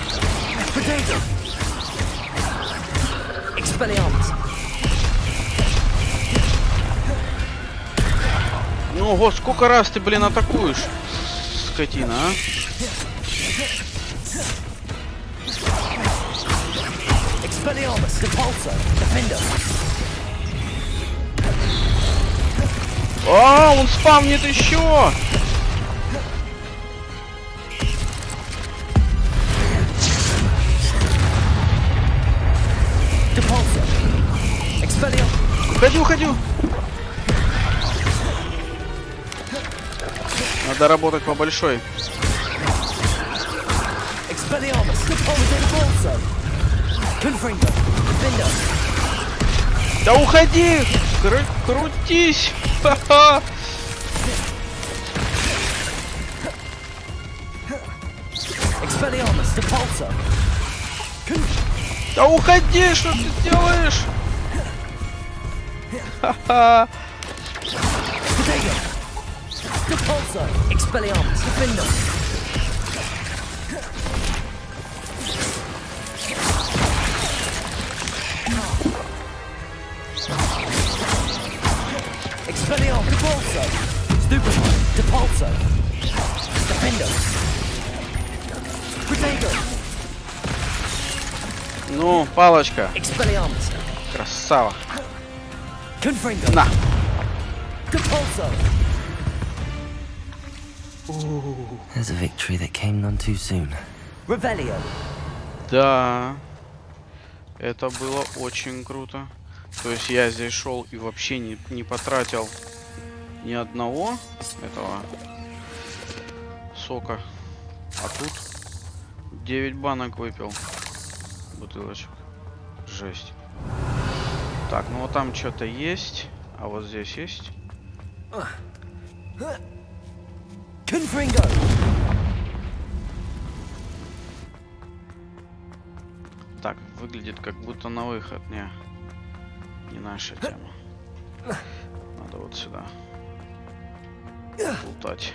Ну, ого, сколько раз ты, блин, атакуешь, скотина, а? А, он спавнит еще! Уходи, уходи! Надо работать по большой. Да уходи! Крутись! Ха-ха! Да уходи! Что ты делаешь? Ха-ха! Ну, палочка. Красава. Confringo. На! Compulso. There's a victory that came none too soon. Revelio. Да. Это было очень круто. То есть я здесь шел и вообще не потратил ни одного этого сока. А тут 9 банок выпил. Бутылочек. Жесть. Так, ну вот там что-то есть. А вот здесь есть. Confringo. Так, выглядит как будто на выход. Не наша тема. Надо вот сюда лутать.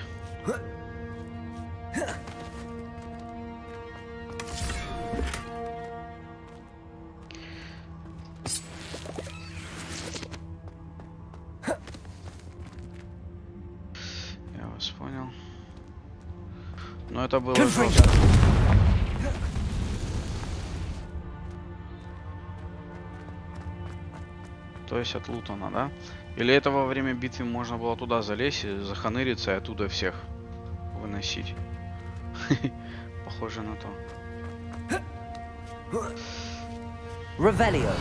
Я вас понял. Но это было жестко. То есть отлутано, да? Или это во время битвы можно было туда залезть, и заханыриться и оттуда всех выносить? Похоже на то. Revelio.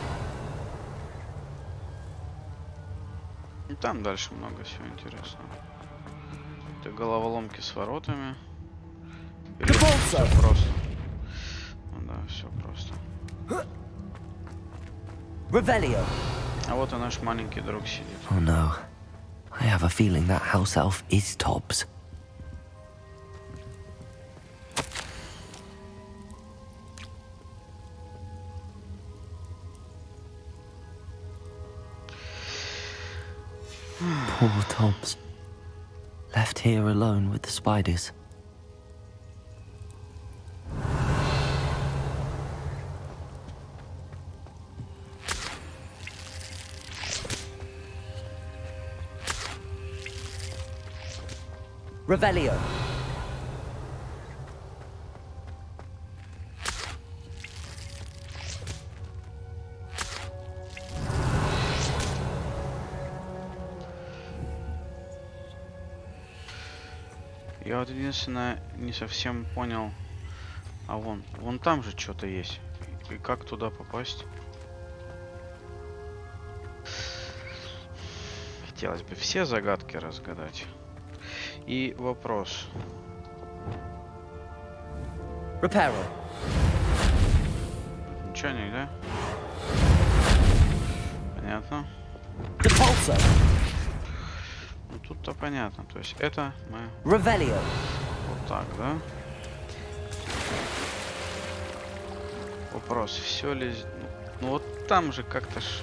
И там дальше много всего интересного. Это головоломки с воротами. Или все просто? Ну да, все просто. Revelio. А вот и наш маленький друг сидит. Oh no. I have a feeling that house elf is Tobbs. Poor Tobbs. Left here alone with the spiders. Revelio. Я вот единственное не совсем понял. А вон там же что-то есть. И как туда попасть? Хотелось бы все загадки разгадать. И вопрос. Reparo. Ничего не, да? Понятно. Compulso. Ну тут-то понятно. То есть это мы... Revelio. Вот так, да? Вопрос, все ли... Ну вот там же как-то ж...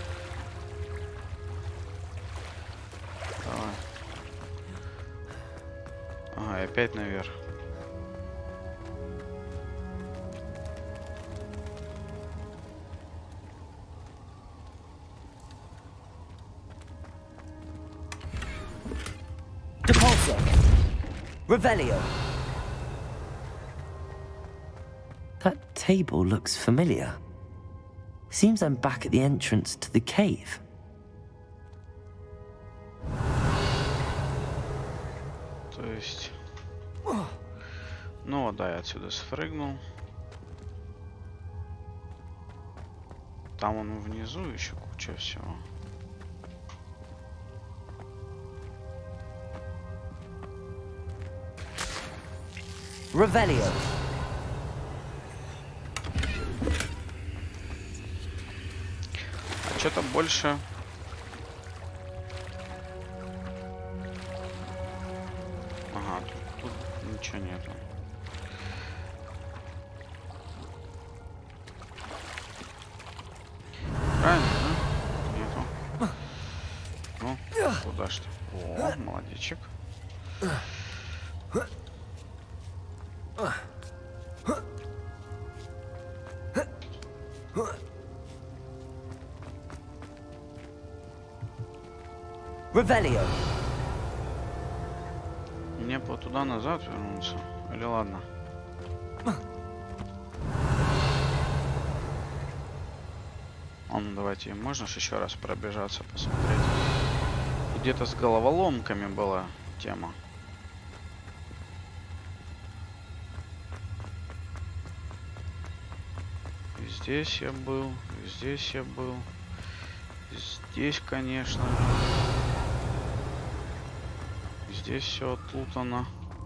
Давай. Ага, и опять наверх. Compulso. Revelio. That table looks familiar. Seems I'm back at the entrance to the cave. То есть... Ну да, я отсюда спрыгнул. Там он внизу еще куча всего. Revelio. А что-то больше... Ага, тут ничего нету. Правильно, да? Нету. Ну, куда ж ты? О, молодечек. Revelio. Мне по туда-назад вернуться? Или ладно? Ну, давайте, можно же еще раз пробежаться, посмотреть. Где-то с головоломками была тема. И здесь я был, и здесь я был. И здесь, конечно. И здесь все отлутано.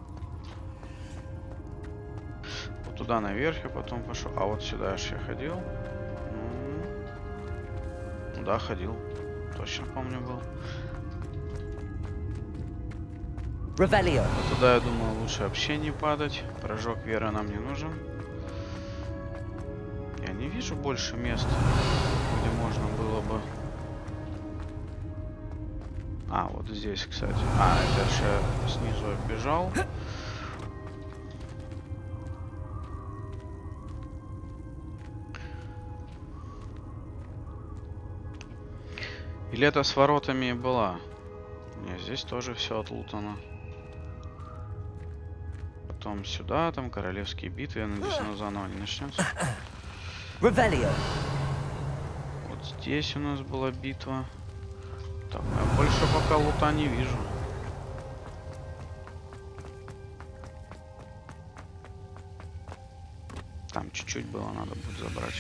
Вот туда наверх я потом пошел. А вот сюда аж я ходил. Ну, да, ходил. Точно помню был. Revelio. Вот туда, я думаю, лучше вообще не падать. Прыжок веры нам не нужен. Я не вижу больше мест, где можно было бы... А, вот здесь, кстати. А, это же я снизу оббежал. Или это с воротами была? Нет, здесь тоже все отлутано. Потом сюда, там королевские битвы. Я надеюсь, оно заново не начнется. Revelio. Вот здесь у нас была битва. Так, я больше пока лута не вижу. Там чуть-чуть было, надо будет забрать.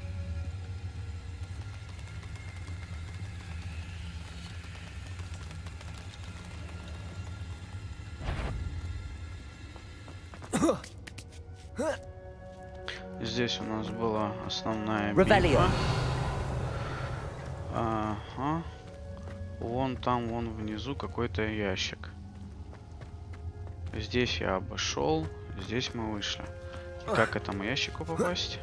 Здесь у нас была основная битва. Ага. Вон там, вон внизу какой-то ящик. Здесь я обошел, здесь мы вышли. И как к этому ящику попасть?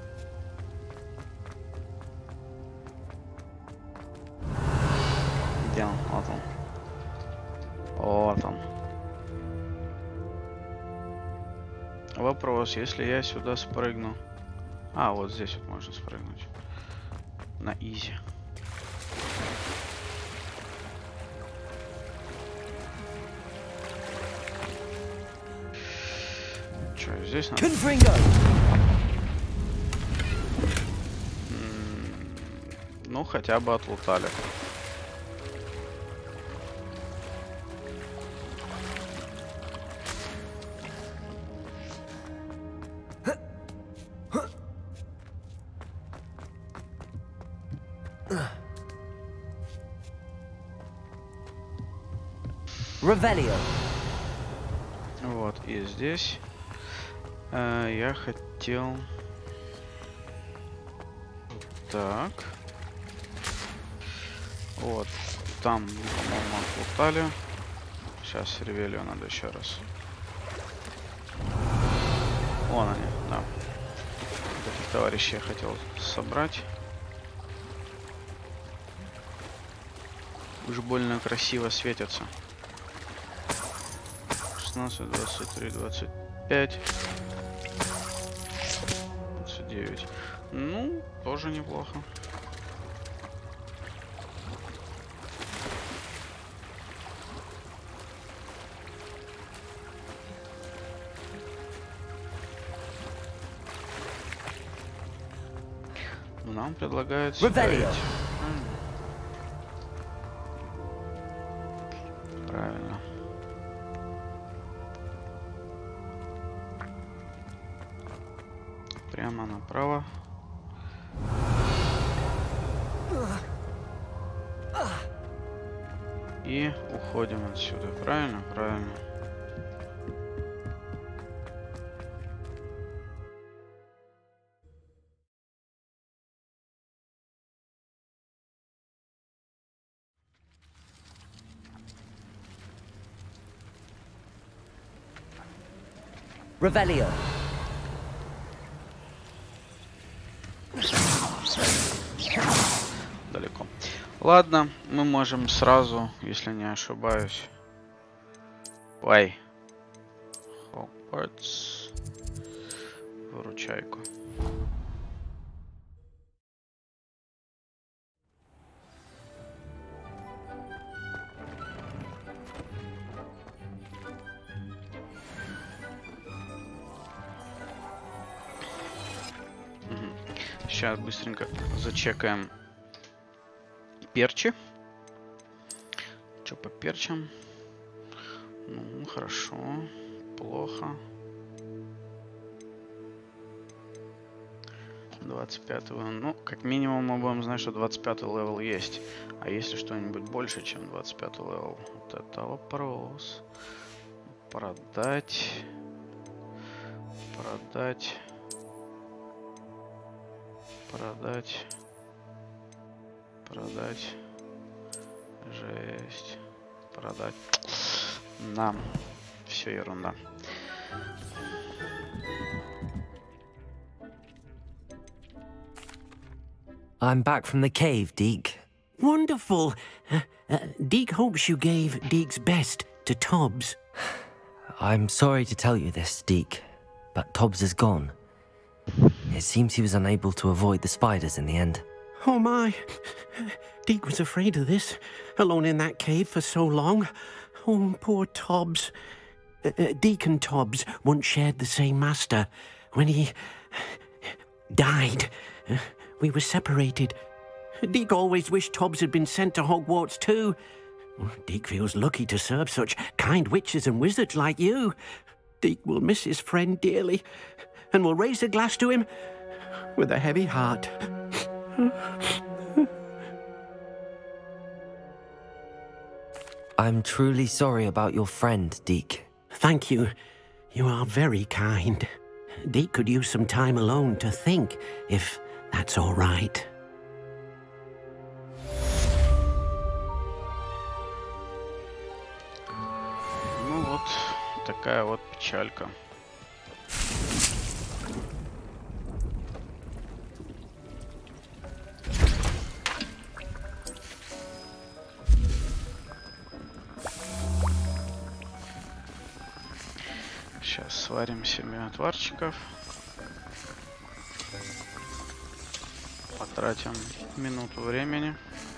Где он? Вот он. Вот он. Вопрос, если я сюда спрыгну. А, вот здесь вот можно спрыгнуть. На изи. Что, здесь надо? Ну, хотя бы отлутали. Revelio. Вот, и здесь я хотел... Так. Вот, там, по-моему, отлутали. Сейчас Ревелио надо еще раз. Вон они, да. Вот этих товарищей я хотел собрать. Уж больно красиво светятся. 16, 23, 25, 29. Ну, тоже неплохо. Нам предлагают ставить. Правильно. Прямо направо. И уходим отсюда. Правильно? Правильно. Revelio. Далеко. Ладно, мы можем сразу, если не ошибаюсь. Ой. Хогвартс. Выручайку. сейчас быстренько зачекаем перчи. Что по перчам? Ну, хорошо. Плохо. 25 левел. Ну, как минимум мы будем знать, что 25 левел есть. А если что-нибудь больше, чем 25 левел? Вот это вопрос. Продать. Продать. Продать. Продать. Жесть. Продать. Да. Все ерунда. I'm back from the cave, Deke. Wonderful. Deke hopes you gave Deke's best to Tobbs. I'm sorry to tell you this, Deke, but Tobbs is gone. It seems he was unable to avoid the spiders in the end. Oh my. Deke was afraid of this, alone in that cave for so long. Oh, poor Tobbs. Deke and Tobbs once shared the same master. When he died, we were separated. Deke always wished Tobbs had been sent to Hogwarts too. Deke feels lucky to serve such kind witches and wizards like you. Deke will miss his friend dearly, and will raise a glass to him with a heavy heart. I'm truly sorry about your friend, Deke. Thank you. You are very kind. Deke could use some time alone to think, if that's all right. Ну вот, такая вот печалька. Сейчас сварим 7 отварчиков. Потратим минуту времени.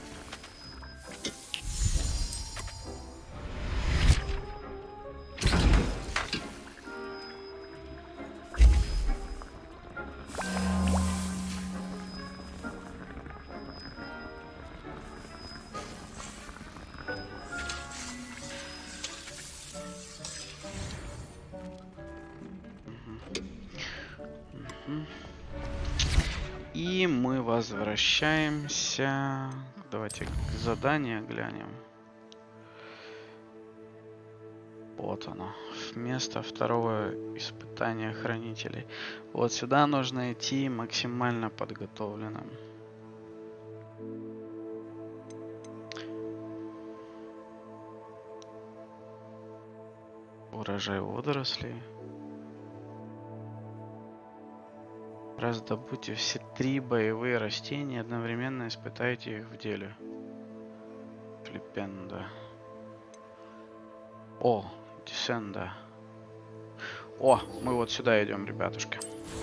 И мы возвращаемся. Давайте задание глянем. Вот оно. Место второго испытания хранителей. Вот сюда нужно идти максимально подготовленным. Урожай водорослей. Раздобудьте все 3 боевые растения, одновременно испытайте их в деле. Флипенда. О, Десенда. О, мы вот сюда идем, ребятушки.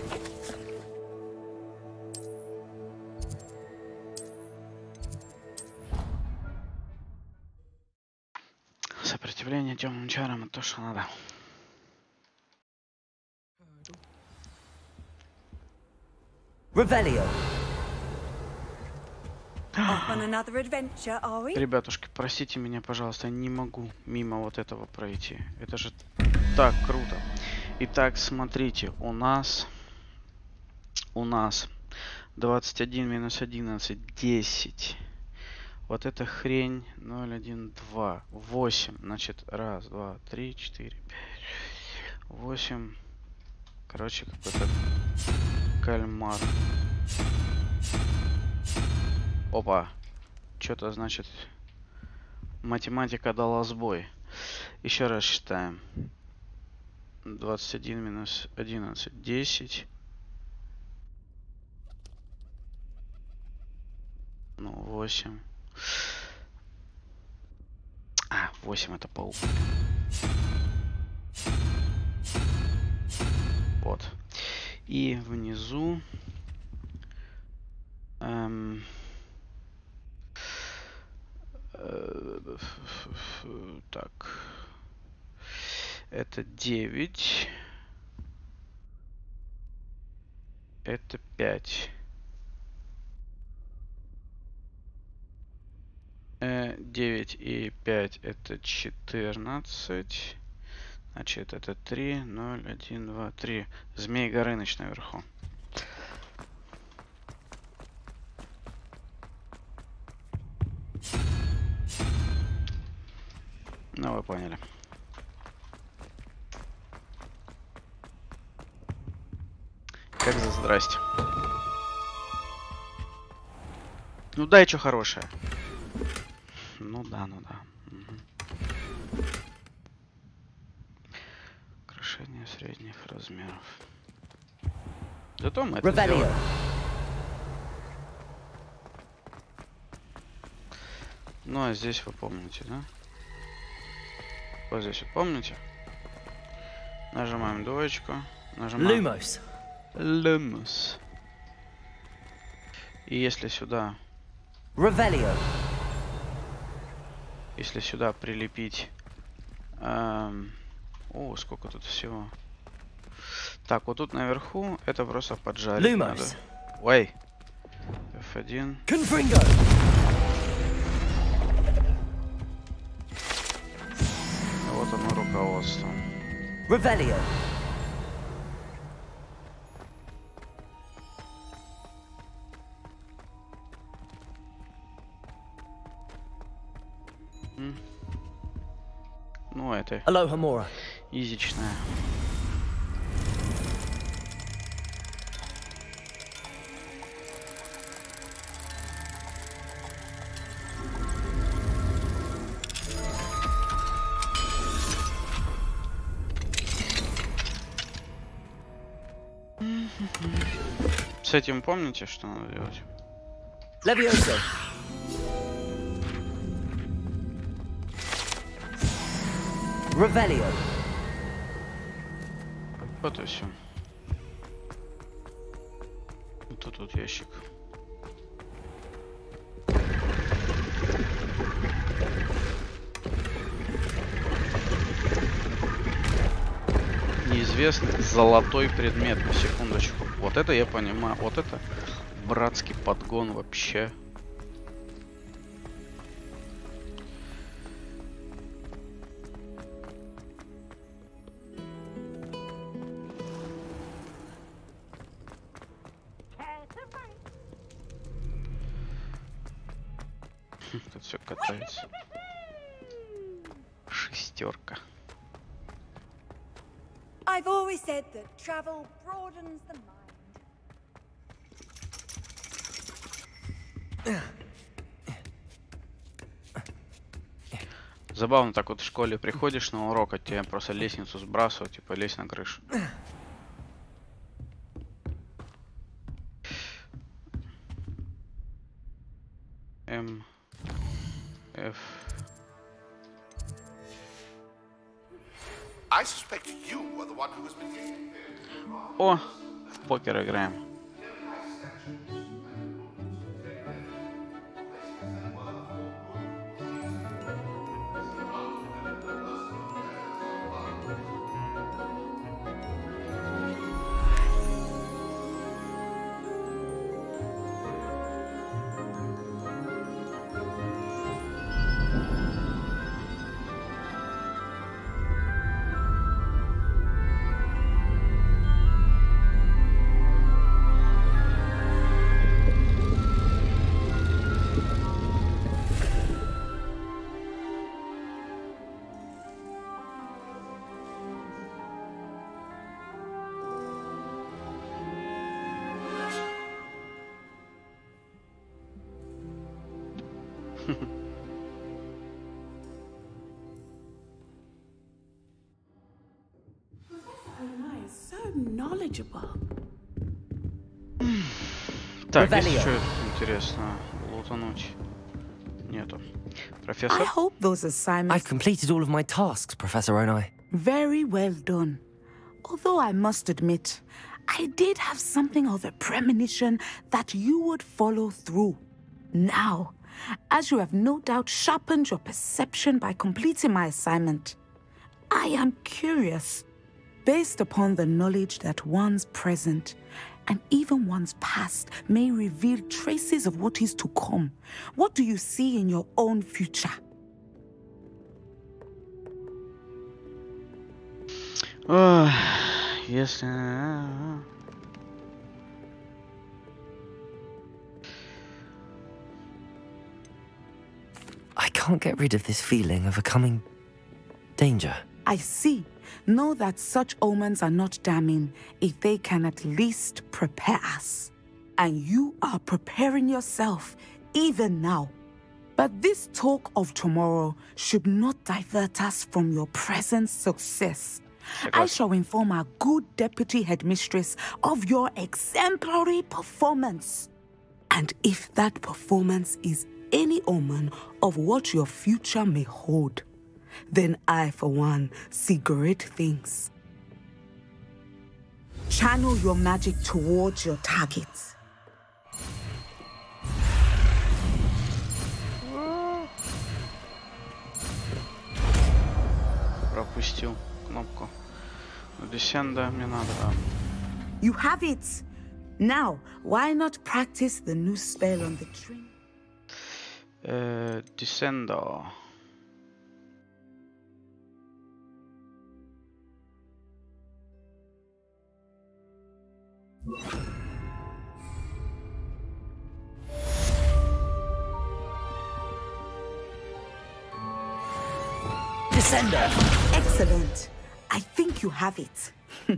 Сопротивление темным чарам — это то, что надо. Revelio. Off on another adventure, are we? Ребятушки, простите меня, пожалуйста, я не могу мимо вот этого пройти. Это же так круто. Итак, смотрите, у нас 21 минус 11, 10. Вот эта хрень 0, 1, 2, 8. Значит, 1, 2, 3, 4, 5, 8. Короче, какой-то кальмар. Опа. Что-то, значит, математика дала сбой. Еще раз считаем. 21 минус 11, 10. Ну, 8. 8 это паук. Вот. И внизу так, это 9, это 5, 9 и 5 это 14. Значит, это 3, 0, 1, 2, 3. Змей Горыныч наверху. Ну, вы поняли. Как за здрасте. Ну дай что хорошее. Ну да, ну да. Угу. Украшение средних размеров. Зато мы это сделали. Ну а здесь вы помните, да? Вот здесь вот помните? Нажимаем двоечку. Нажимаем. Lumos. Lumos. И если сюда... Revelio. Если сюда прилепить... О, сколько тут всего. Так, вот тут наверху это просто поджарить надо. Ой. F1. Confringo. Вот оно руководство. Revelio. Ну, это Alohomora. изичная. С этим помните, что надо делать? Levioso. Revelio. Вот и все. Вот тут ящик. Неизвестный золотой предмет, на секундочку. Вот это я понимаю. Вот это братский подгон вообще. Тут все катается. Шестерка. I've always said that travel broadens the mind. Забавно, так вот в школе приходишь на урок, а тебе просто лестницу сбрасывают, типа лезь на крышу. М. F. О, в покер играем. So knowledgeable. Так, есть что интересно лутануть? Нету. Профессор? I hope those assignments... I've completed all of my tasks, Professor Onai. Very well done. Although I must admit, I did have something of a premonition that you would follow through. Now, as you have no doubt sharpened your perception by completing my assignment, I am curious, based upon the knowledge that one's present and even one's past may reveal traces of what is to come. What do you see in your own future? Если... I can't get rid of this feeling of a coming danger. I see. Know that such omens are not damning if they can at least prepare us. And you are preparing yourself even now. But this talk of tomorrow should not divert us from your present success. I shall inform our good deputy headmistress of your exemplary performance. And if that performance is any omen of what your future may hold, then I, for one, see great things. Channel your magic towards your targets. Пропустил кнопку. Descenda мне надо. You have it. Now, why not practice the new spell on the tree? Descendo. Descender. Excellent. I think you have it.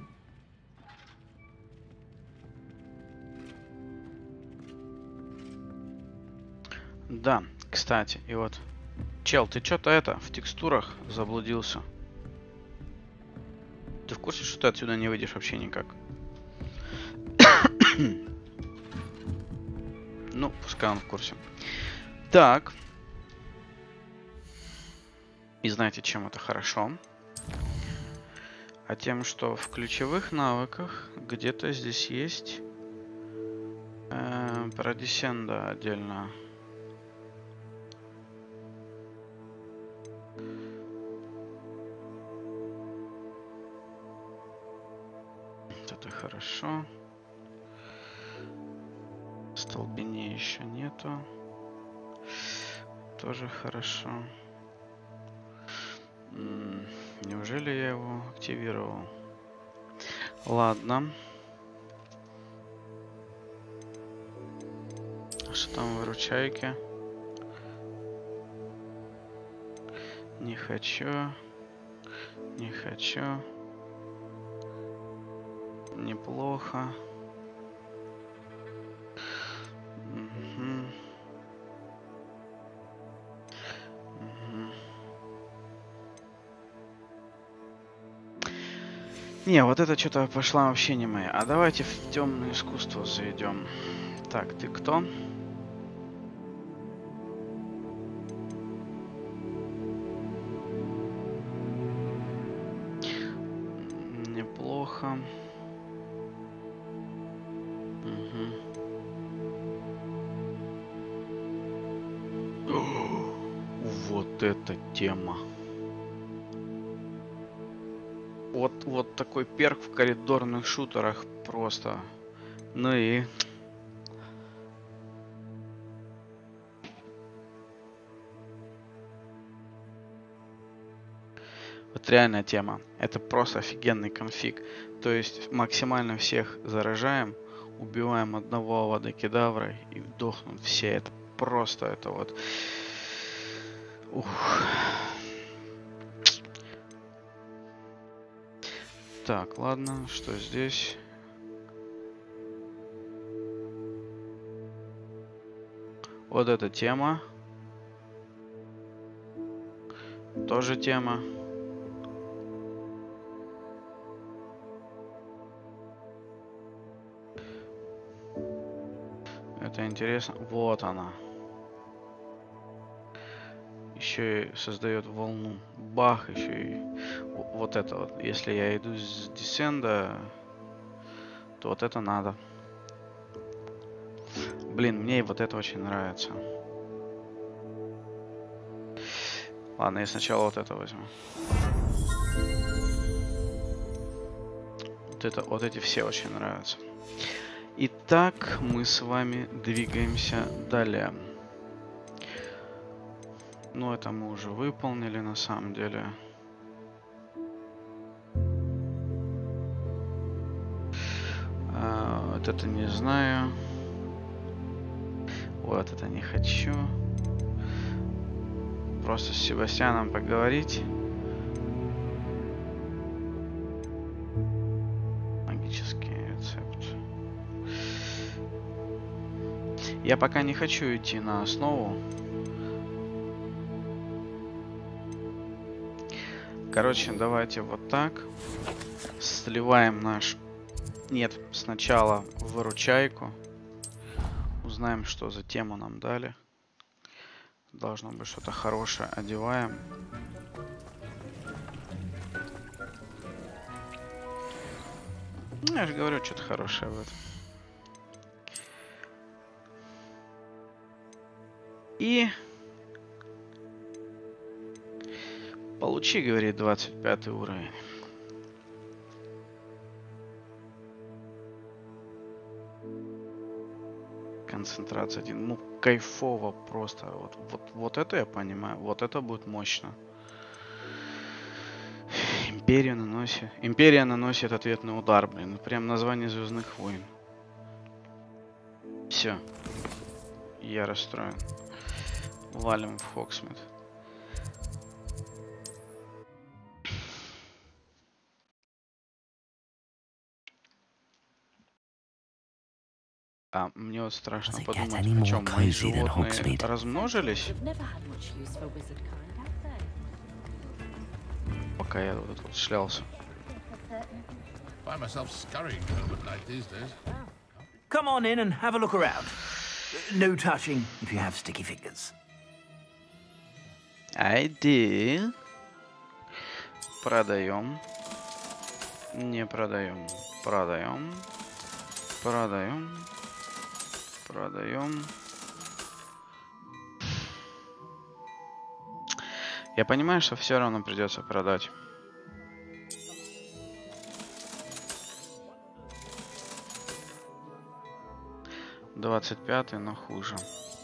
Да, кстати, и вот. Чел, ты что-то в текстурах заблудился. Ты в курсе, что ты отсюда не выйдешь вообще никак? Ну, пускай он в курсе. Так. И знаете, чем это хорошо? А тем, что в ключевых навыках где-то здесь есть про Descenda отдельно. Это хорошо. Столбней еще нету. Тоже хорошо. Неужели я его активировал? Ладно. Что там в выручайке? Не хочу. Не хочу. Неплохо. Не, вот это что-то пошла вообще не моя. А давайте в темное искусство зайдем. Так, ты кто? Неплохо. Вот эта тема. Вот такой перк в коридорных шутерах просто. Ну и... Вот реальная тема. Это просто офигенный конфиг. То есть максимально всех заражаем, убиваем одного водокедавра и вдохнут все. Это просто это вот... Ух... Так, ладно, что здесь? Вот эта тема. Тоже тема. Это интересно. Вот она. Еще и создает волну. Бах, еще и вот это вот. Если я иду с Descenda, то вот это надо. Блин, мне и вот это очень нравится. Ладно, я сначала вот это возьму. Вот эти все очень нравятся. Итак, мы с вами двигаемся далее. Ну, это мы уже выполнили на самом деле. Вот это не знаю. Вот это не хочу. Просто с Себастьяном поговорить. Магический рецепт. Я пока не хочу идти на основу. Короче, давайте вот так. Сливаем наш... Нет, сначала выручайку. Узнаем, что за тему нам дали. Должно быть что-то хорошее. Одеваем. Я же говорю, что-то хорошее в этом. И... Получи, говорит, 25 уровень. Концентрация 1. Ну, кайфово просто. Вот это я понимаю. Вот это будет мощно. Империя наносит ответный удар, блин. Прям название Звездных войн. Все. Я расстроен. Валим в Хоксмит. А мне вот страшно подумать, о чем мои животные размножились. Пока я вот тут шлялся. Come on in and have a look around. No touching if you have sticky fingers. ID. Продаем. Не продаем. Продаем. Продаем. Продаем. Я понимаю, что все равно придется продать. Двадцать 25-й, но хуже.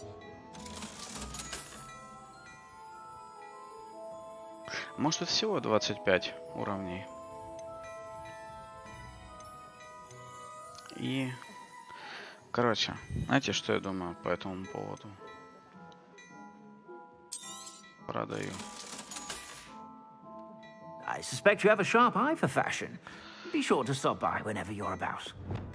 Может, это всего 25 уровней. И... Короче, знаете, что я думаю по этому поводу? Продаю. I suspect you have a sharp eye for fashion. Be sure to stop by whenever you're about.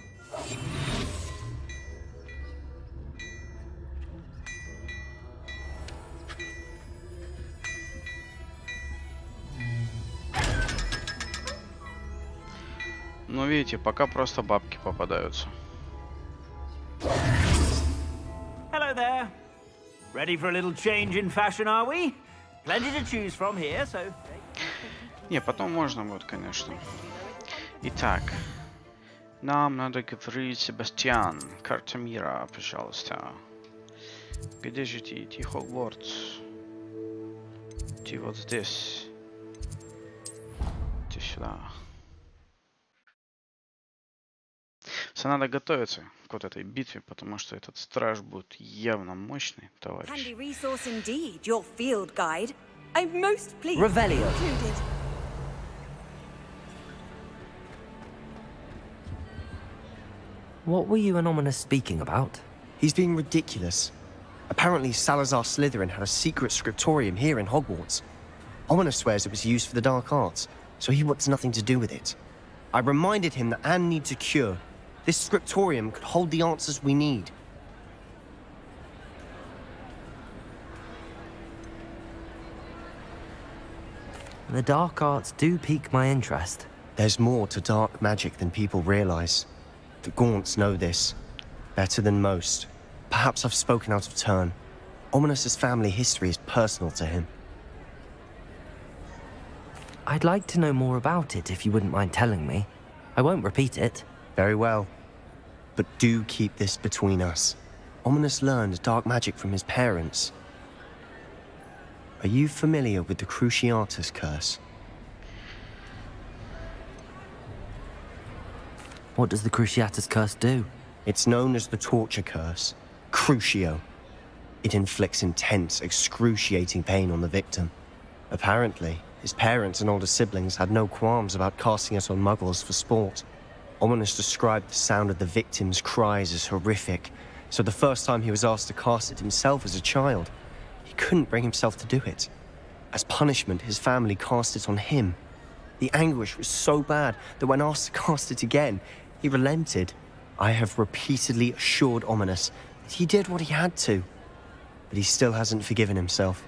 Ну, видите, пока просто бабки попадаются. Hello there. Ready for a little change in fashion, are we? Plenty to choose from here, so... Не, потом можно будет, конечно. Итак. Нам надо говорить, Себастьян. Карта мира, пожалуйста. Где же ты? Ты Хогвартс. Ты вот здесь. Ты сюда. Все надо готовиться к вот этой битве, потому что этот страж будет явно мощный, товарищ. Handy resource indeed, your field guide. I'm most pleased. Revelio. Included. What were you and Ominous speaking about? He's being ridiculous. Apparently Salazar Slytherin had a secret scriptorium here in Hogwarts. Ominous swears it was used for the dark arts, so he wants nothing to do with it. I reminded him that Anne needs a cure. This scriptorium could hold the answers we need. The dark arts do pique my interest. There's more to dark magic than people realize. The Gaunts know this. Better than most. Perhaps I've spoken out of turn. Ominous's family history is personal to him. I'd like to know more about it if you wouldn't mind telling me. I won't repeat it. Very well. But do keep this between us. Ominous learned dark magic from his parents. Are you familiar with the Cruciatus Curse? What does the Cruciatus Curse do? It's known as the torture curse, Crucio. It inflicts intense, excruciating pain on the victim. Apparently, his parents and older siblings had no qualms about casting it on muggles for sport. Ominous described the sound of the victim's cries as horrific, so the first time he was asked to cast it himself as a child, he couldn't bring himself to do it. As punishment, his family cast it on him. The anguish was so bad that when asked to cast it again, he relented. I have repeatedly assured Ominous that he did what he had to, but he still hasn't forgiven himself.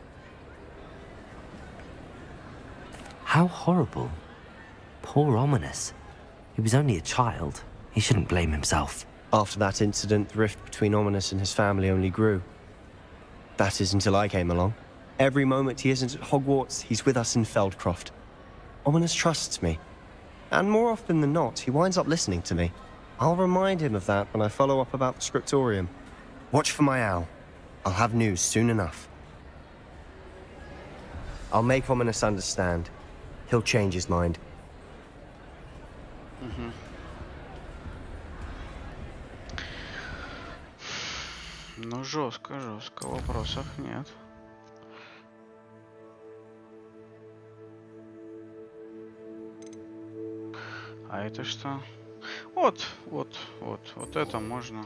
How horrible. Poor Ominous. He was only a child. He shouldn't blame himself. After that incident, the rift between Ominous and his family only grew. That is until I came along. Every moment he isn't at Hogwarts, he's with us in Feldcroft. Ominous trusts me. And more often than not, he winds up listening to me. I'll remind him of that when I follow up about the Scriptorium. Watch for my owl. I'll have news soon enough. I'll make Ominous understand. He'll change his mind. Ну, жестко, вопросов нет. А это что? Вот это можно.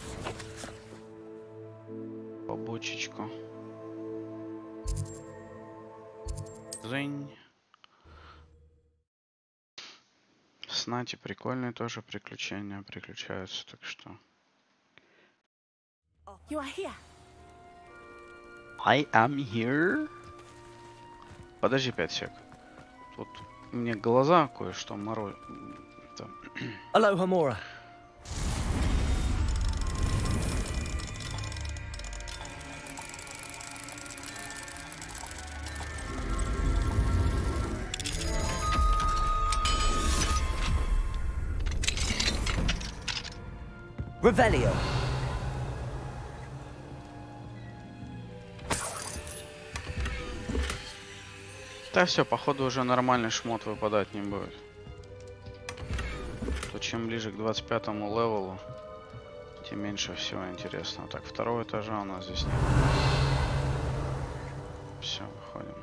Побочечку. Зынь. Снати прикольные тоже приключения приключаются, так что. You are here. I am here. Подожди 5 сек. Тут мне глаза кое-что морой. Aloha, Mora. Revelio. Да все, походу уже нормальный шмот выпадать не будет. То чем ближе к 25-му левелу, тем меньше всего интересного. Так, второго этажа у нас здесь нет. Все, выходим.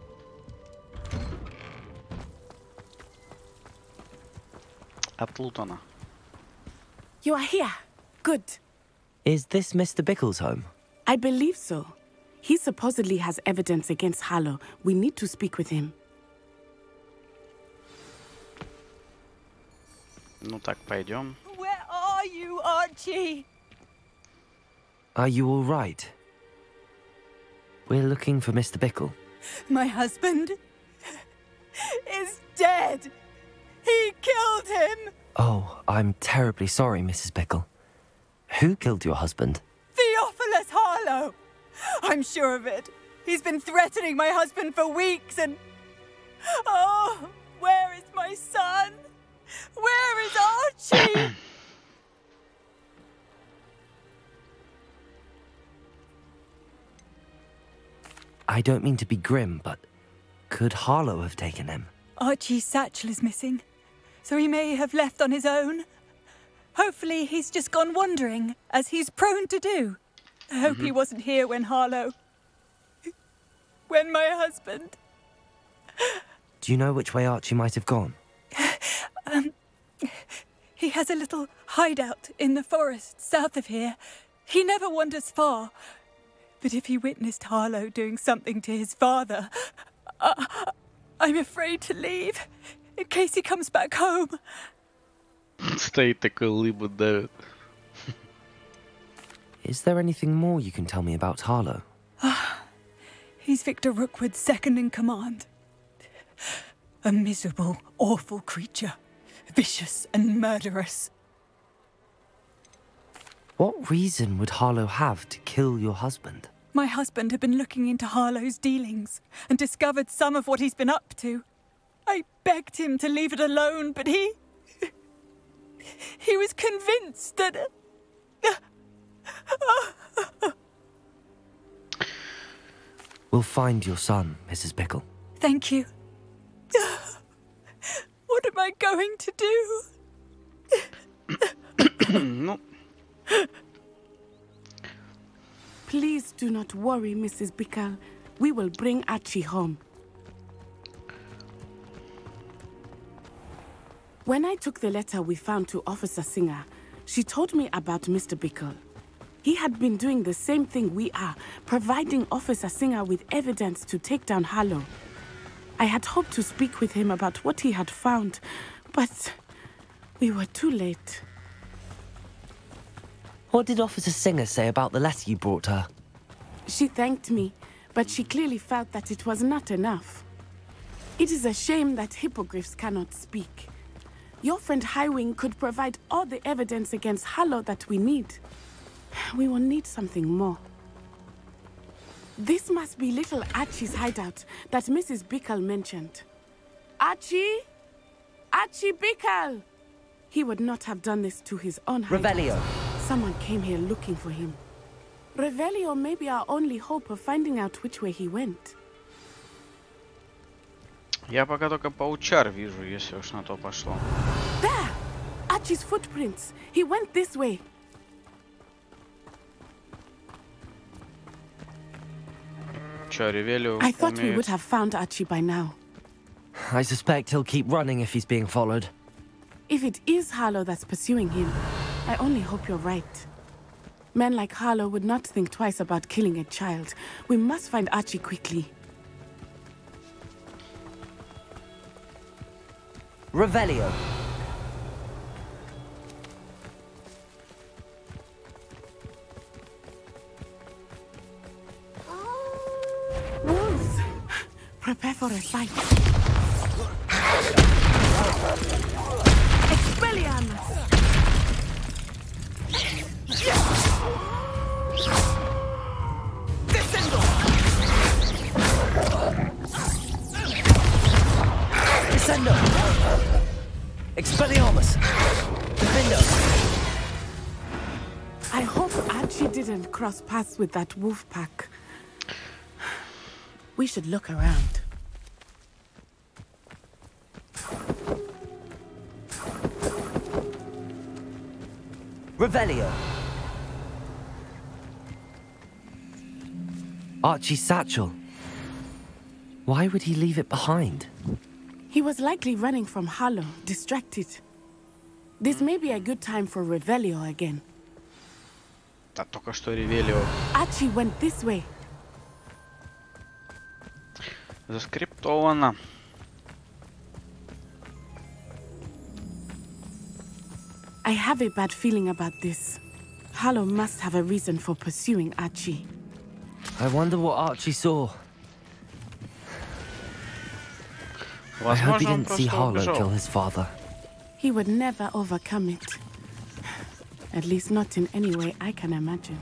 Отлутано. You are here. Good. Is this Mr. Bickle's home? I believe so. He supposedly has evidence against Harlow. We need to speak with him. Ну так, пойдем. Where are you, Archie? Are you all right? We're looking for Mr. Bickle. My husband is dead. He killed him. Oh, I'm terribly sorry, Mrs. Bickle. Who killed your husband? Theophilus Harlow. I'm sure of it. He's been threatening my husband for weeks and... Oh, where is my son? Where is Archie? I don't mean to be grim, but could Harlow have taken him? Archie's satchel is missing, so he may have left on his own. Hopefully he's just gone wandering, as he's prone to do. I hope he wasn't here when Harlow... when my husband... Do you know which way Archie might have gone? He has a little hideout in the forest south of here. He never wanders far. But if he witnessed Harlow doing something to his father, I'm afraid to leave, in case he comes back home. Стоит такой лыбу давит. Is there anything more you can tell me about Harlow? He's Victor Rookwood's second in command. A miserable, awful creature. Vicious and murderous. What reason would Harlow have to kill your husband? My husband had been looking into Harlow's dealings and discovered some of what he's been up to. I begged him to leave it alone, but he was convinced that... We'll find your son, Mrs. Bickle. Thank you. What am I going to do? Ну. Please do not worry, Mrs. Bickle. We will bring Archie home. When I took the letter we found to Officer Singer, she told me about Mr. Bickle. He had been doing the same thing we are, providing Officer Singer with evidence to take down Harlow. I had hoped to speak with him about what he had found, but we were too late. What did Officer Singer say about the letter you brought her? She thanked me, but she clearly felt that it was not enough. It is a shame that hippogriffs cannot speak. Your friend Highwing could provide all the evidence against Harlow that we need. We will need something more. This must be little Archie's hideout that Mrs. Bickle mentioned. Archie? Archie Bickle! He would not have done this to his own hideout. Revelio. Someone came here looking for him. Revelio may be our only hope of finding out which way he went. Я пока только паучар вижу, если уж на то пошло. There! Archie's footprints. He went this way. Чё, Ревелио I thought we умеет? would have found Archie by now. I suspect he'll keep running if he's being followed. If it is Harlow that's pursuing him, I only hope you're right. Men like Harlow would not think twice about killing a child. We must find Archie quickly. Revelio. Wolves! Prepare for a fight. Expelliarmus! Descendo. Descendo. Expelliarmus. Defendo. I hope Archie didn't cross paths with that wolf pack. We should look around. Revelio. Archie's satchel. Why would he leave it behind? He was likely running from Harlow, distracted. This may be a good time for Revelio again. Да только что Ревелио. Archie went this way. Заскриптовано. I have a bad feeling about this. Harlow must have a reason for pursuing Archie. I wonder what Archie saw. I hope he Возможно, он didn't see просто Harlow убежал. kill his father. He would never overcome it. At least not in any way I can imagine.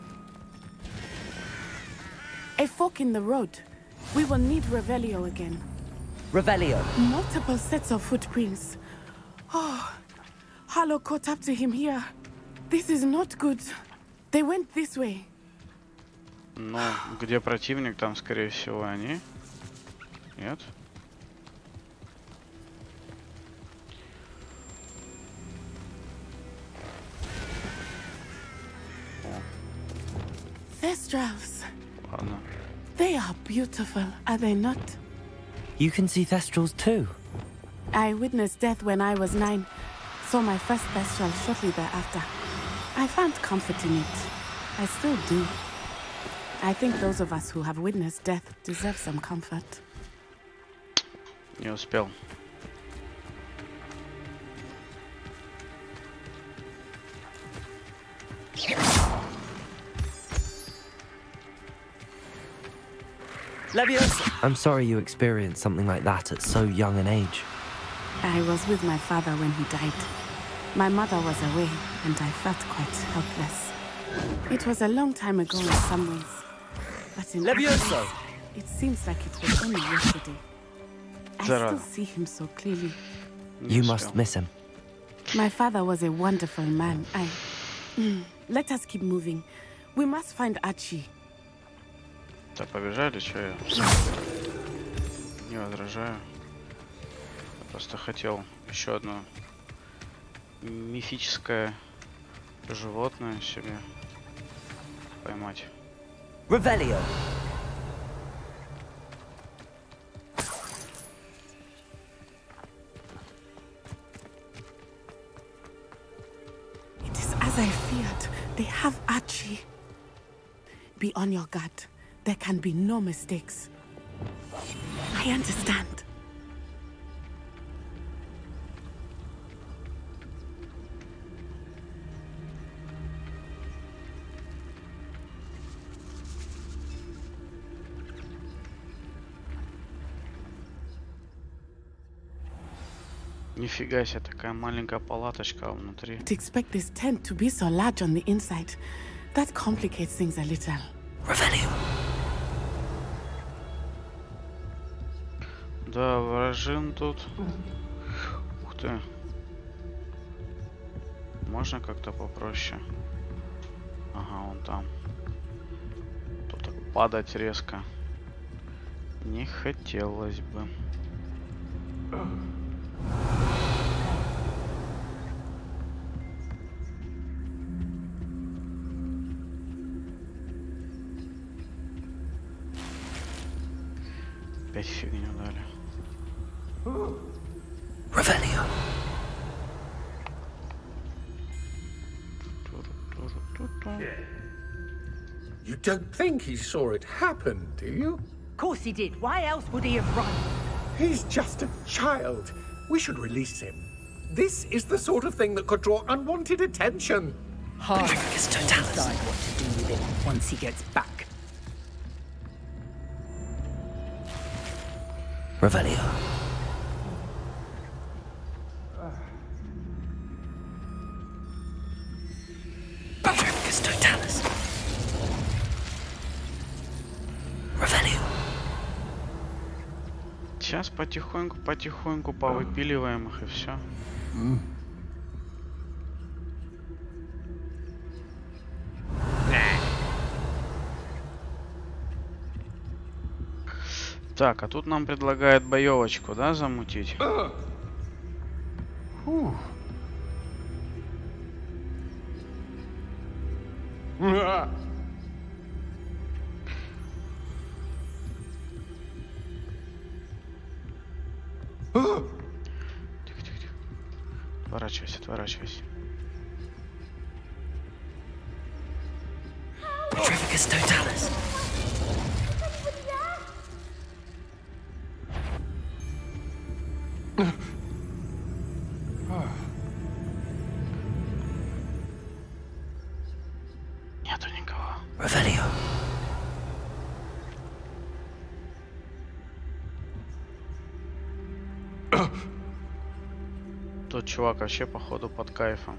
A fork in the road. We will need Revelio again. Revelio. Multiple sets of footprints. Oh, Harlow caught up to him here. This is not good. They went this way. Ну, где противник, там, скорее всего, они. Нет? Thestrals. Ладно. They are beautiful, are they not? You can see Thestrals too. I witnessed death when I was 9. Saw my first Thestral shortly thereafter. I found comfort in it. I still do. I think those of us who have witnessed death deserve some comfort. Не успел. Leviosa. I'm sorry you experienced something like that at so young an age. I was with my father when he died. My mother was away, and I felt quite helpless. It was a long time ago in some ways, but in Levioso. others, it seems like it was only yesterday. I still see him so clearly. You must miss him. My father was a wonderful man. Let us keep moving. We must find Archie. Да побежали, что я? Не возражаю. Я просто хотел еще одно мифическое животное себе поймать. Revelio. It is as I feared. They have Archie. Be on your guard. There can be no mistakes. I understand. Нифига себе, такая маленькая палаточка внутри. To expect this tent to be so large on the inside, that complicates things a little. Revelio. Да, вражин тут. Ух ты. Можно как-то попроще? Ага, вон там. Тут так падать резко не хотелось бы. Опять фигню дали. Revelio. You don't think he saw it happen, do you? Of course he did. Why else would he have run? He's just a child. We should release him. This is the sort of thing that could draw unwanted attention. Harlow will decide what to do with it once he gets back. Revelio. Patricus Totalis. Revelio. Сейчас потихоньку повыпиливаем их и все. Так, а тут нам предлагают боевочку, да, замутить? Тихо. Отворачивайся. Patricus Totalis. Нету никого. Revelio. Тот чувак вообще походу под кайфом.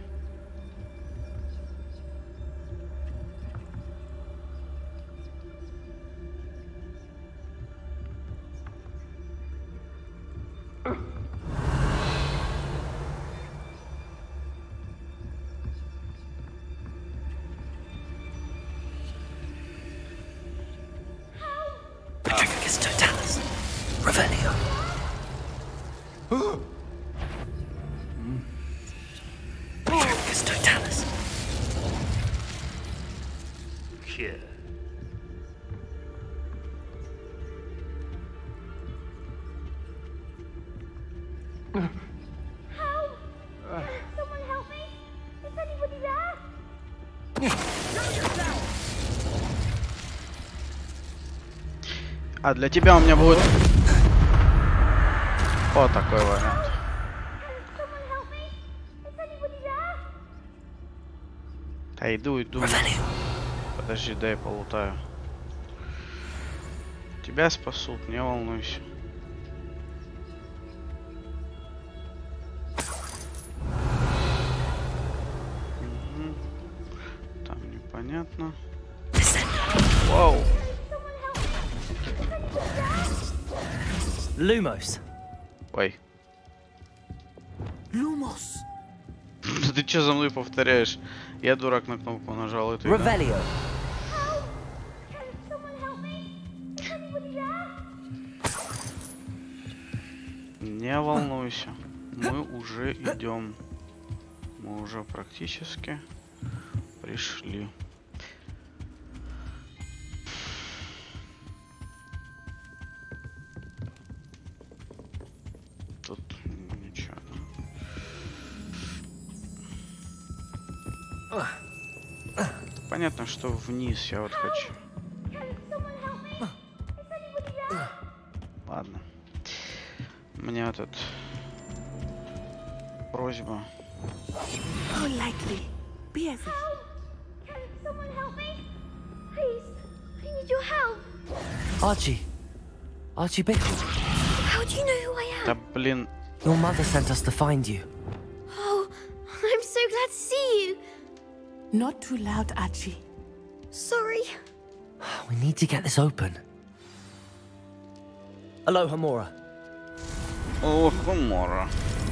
Patricus Totalis. Revelio. Patricus Totalis. Here. Someone help me! Is anybody there? А для тебя у меня будет вот такой вариант. Да иду. Подожди, дай полутаю. Тебя спасут, не волнуйся. Угу. Там непонятно. Вау. Lumos. Ой. Lumos. Ты что за мной повторяешь? Я дурак на кнопку нажал. Это Revelio. Не волнуйся. Мы уже идем. Мы уже практически Пришли. Тут ничего. Понятно, что вниз я вот хочу. Ладно. У меня тут просьба. Oh, lightly. Be as if. Can someone help me? Please, I need your help. Archie. Archie Bickle. How do you know who I am? Да блин. Your mother sent us to find you. Oh, I'm so glad to see you. Not too loud, Archie. Sorry. We need to get this open. Hello, Hamura. Oh, Hamura.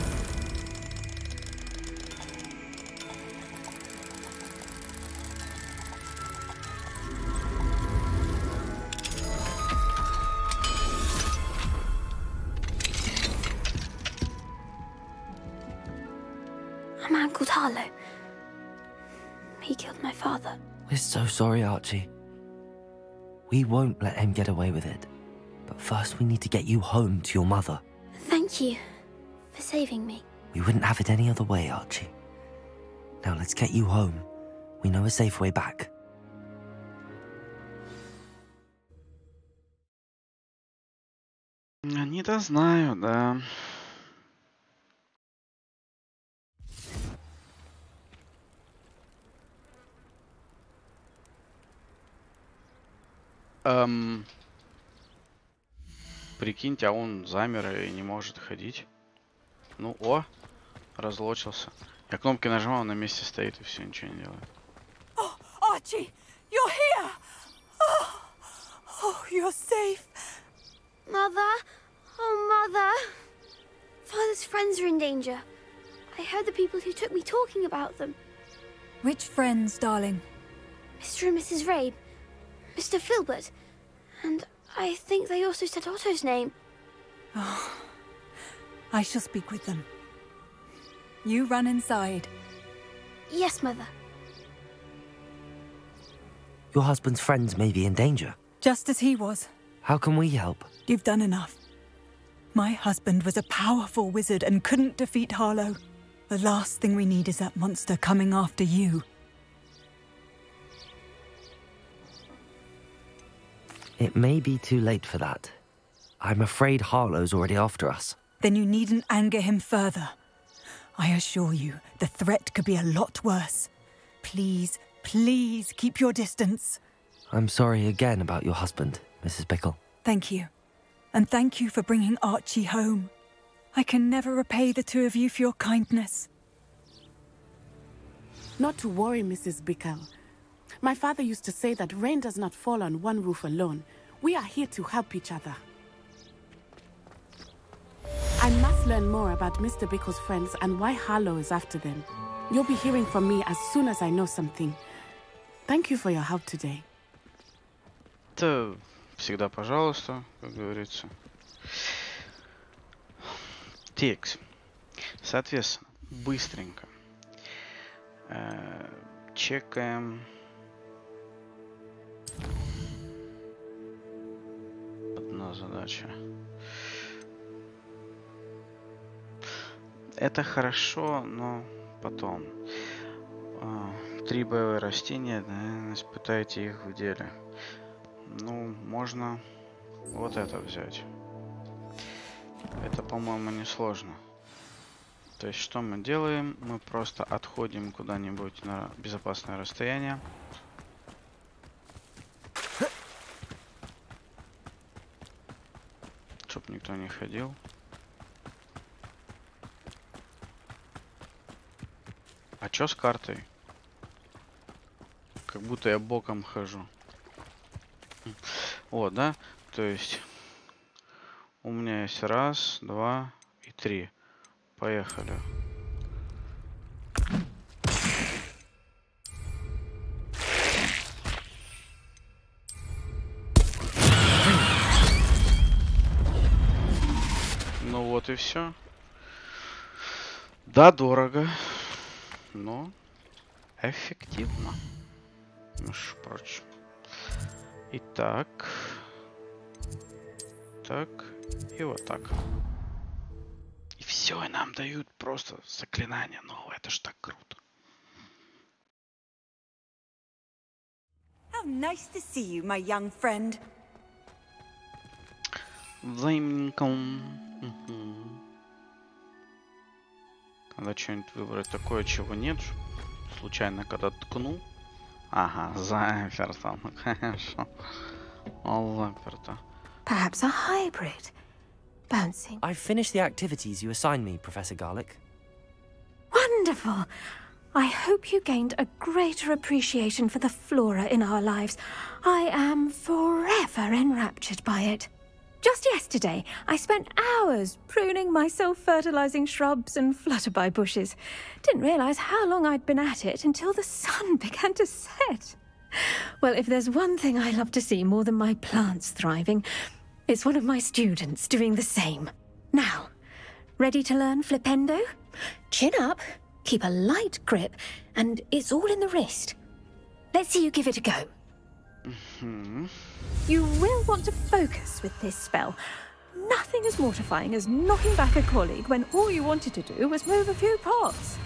A man called Harlow. He killed my father. We're so sorry, Archie. We won't let him get away with it. But first we need to get you home to your mother. Thank you for saving me. We wouldn't have it any other way, Archie. Now let's get you home. We know a safe way back. Они-то знают, да. Прикиньте, а он замер и не может ходить. Ну, разлочился. Я кнопки нажимал, он на месте стоит и все, ничего не делает. Oh, Archie, you're here. Oh, you're safe. Mother, oh mother. Father's friends are in danger. I heard the people who took me talking about them. Which friends, darling? Mr. and Mrs. Rabe, Mr. Filbert, and I think they also said Otto's name. Oh, I shall speak with them. You run inside. Yes, Mother. Your husband's friends may be in danger. Just as he was. How can we help? You've done enough. My husband was a powerful wizard and couldn't defeat Harlow. The last thing we need is that monster coming after you. It may be too late for that. I'm afraid Harlow's already after us. Then you needn't anger him further. I assure you, the threat could be a lot worse. Please, please keep your distance. I'm sorry again about your husband, Mrs. Bickle. Thank you. And thank you for bringing Archie home. I can never repay the two of you for your kindness. Not to worry, Mrs. Bickle. My father used to say that rain does not fall on one roof alone. We are here to help each other. I must learn more about Mr. Bickle's friends and why Harlow is after them. You'll be hearing from me as soon as I know something. Thank you for your help today. Это всегда пожалуйста, как говорится. Текст. Соответственно, быстренько. Чекаем. Одна задача. Это хорошо, но потом. 3 боевые растения, да, испытайте их в деле. Ну, можно вот это взять. Это, по-моему, несложно. То есть, что мы делаем? Мы просто отходим куда-нибудь на безопасное расстояние. Чтоб никто не ходил. А чё с картой? Как будто я боком хожу. Вот, да? То есть у меня есть 1, 2 и 3. Поехали. Ну вот и все. Да, дорого. Но эффективно. Между прочим. Итак. Так. И вот так. И все, и нам дают просто заклинание новое. Это ж так круто. How nice to see you, my young friend. Взаимненько. Надо что-нибудь выбрать такое, чего нет. Случайно, когда ткну. Ага, заперто. Ну, конечно. Заперто. Perhaps a hybrid. Bouncing. I've finished the activities you assigned me, Professor Garlick. Wonderful. I hope you gained a greater appreciation for the flora in our lives. I am forever enraptured by it. Just yesterday, I spent hours pruning my self-fertilizing shrubs and flutterby bushes. Didn't realize how long I'd been at it until the sun began to set. Well, if there's one thing I love to see more than my plants thriving, it's one of my students doing the same. Now, ready to learn Flipendo? Chin up, keep a light grip, and it's all in the wrist. Let's see you give it a go. You will want to focus with this spell. Nothing as mortifying as knocking back a colleague when all you wanted to do was move a few pots.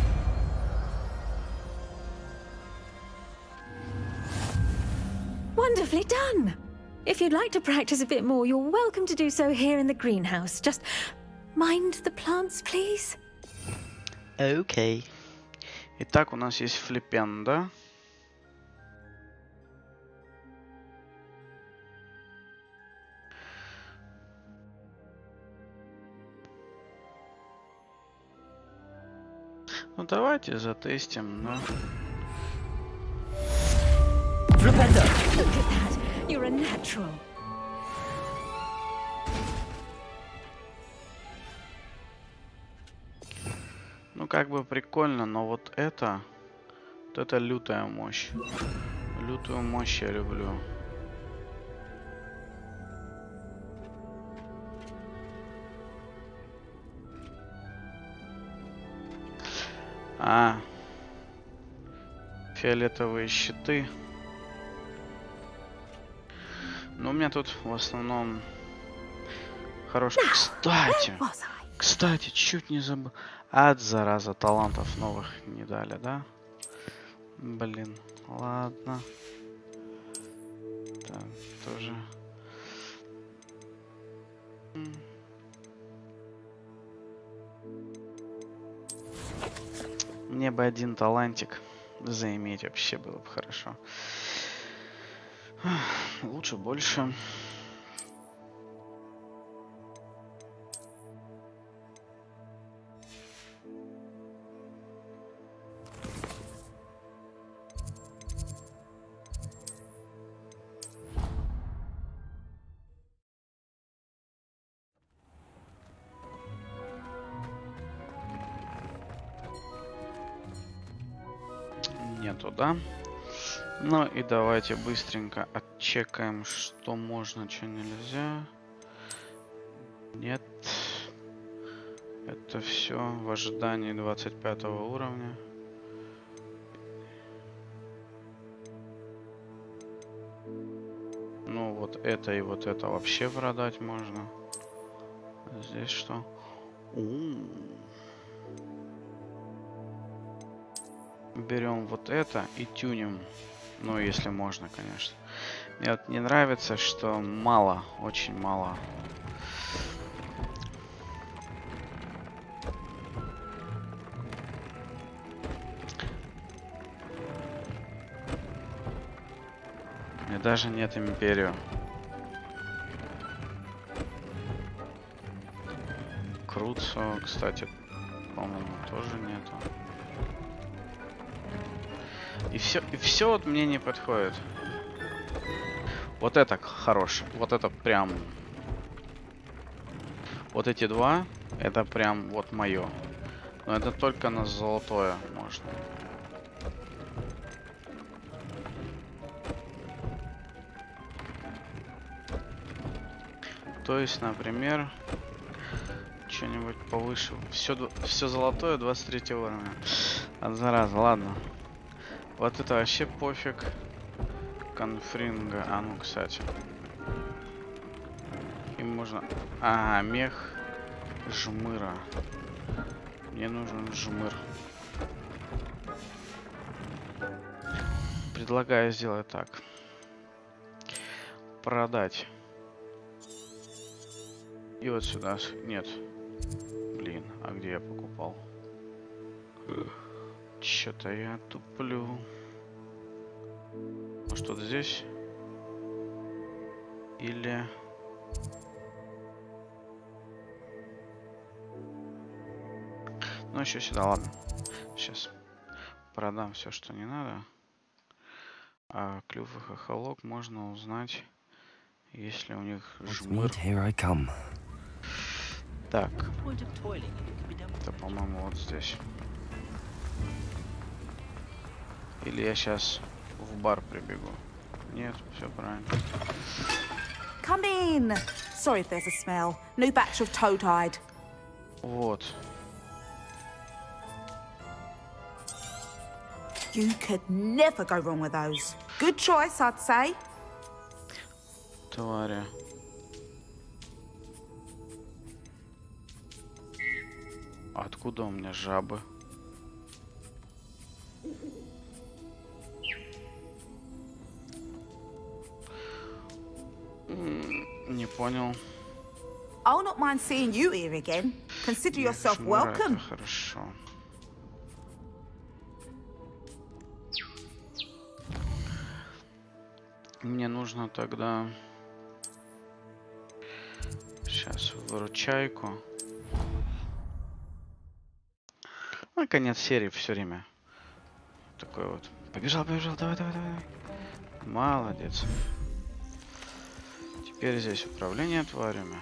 Wonderfully done! If you'd like to practice a bit more, you're welcome to do so here in the greenhouse. Just mind the plants, please. Окей. Итак, у нас есть Flipendo. Ну давайте затестим, да. Flipendo! Look at that! You're a natural. Ну как бы прикольно, но вот это лютая мощь. Лютую мощь я люблю. Фиолетовые щиты. Но у меня тут в основном хороший. Кстати, чуть не забыл. Зараза, талантов новых не дали, да? Блин, ладно. Так, тоже. Мне бы один талантик заиметь вообще было бы хорошо. Лучше больше. Нету, да? Ну и давайте быстренько отчекаем, что можно, что нельзя. Нет. Это все в ожидании 25 уровня. Ну вот это и вот это вообще продать можно. А здесь что? Берем вот это и тюним. Ну, если можно, конечно. Мне вот не нравится, что мало, очень мало. И даже нет империю. Крутцо, кстати, по-моему, тоже нету. И все вот мне не подходит. Вот это хорош. Вот это прям. Вот эти два, это прям вот мое. Но это только на золотое можно. То есть, например, что-нибудь повыше. Все золотое 23 уровня. Зараза, ладно. Вот это вообще пофиг. Конфринга. А ну, кстати. Им можно... Ага, мех жмыра. Мне нужен жмыр. Предлагаю сделать так. Продать. И вот сюда. Нет. Блин, а где я покупал? Чё-то я туплю. Может, вот здесь? Или... Ну, еще сюда, ладно. Сейчас продам все, что не надо. А клюв и хохолок можно узнать, если у них жмыр. Так. Это, по-моему, вот здесь. Или я сейчас в бар прибегу. Нет, все правильно. Come in. Sorry if there's a smell. New batch of toad-hide. Вот. You could never go wrong with those. Good choice, I'd say. Твари. Откуда у меня жабы? Не понял. I'll not mind seeing you here again. Consider yourself welcome. Хорошо. Мне нужно тогда сейчас выручайку. Ну, конец серии все время. Такой вот. Побежал, побежал, давай, давай, давай. Молодец. Теперь здесь управление тварями.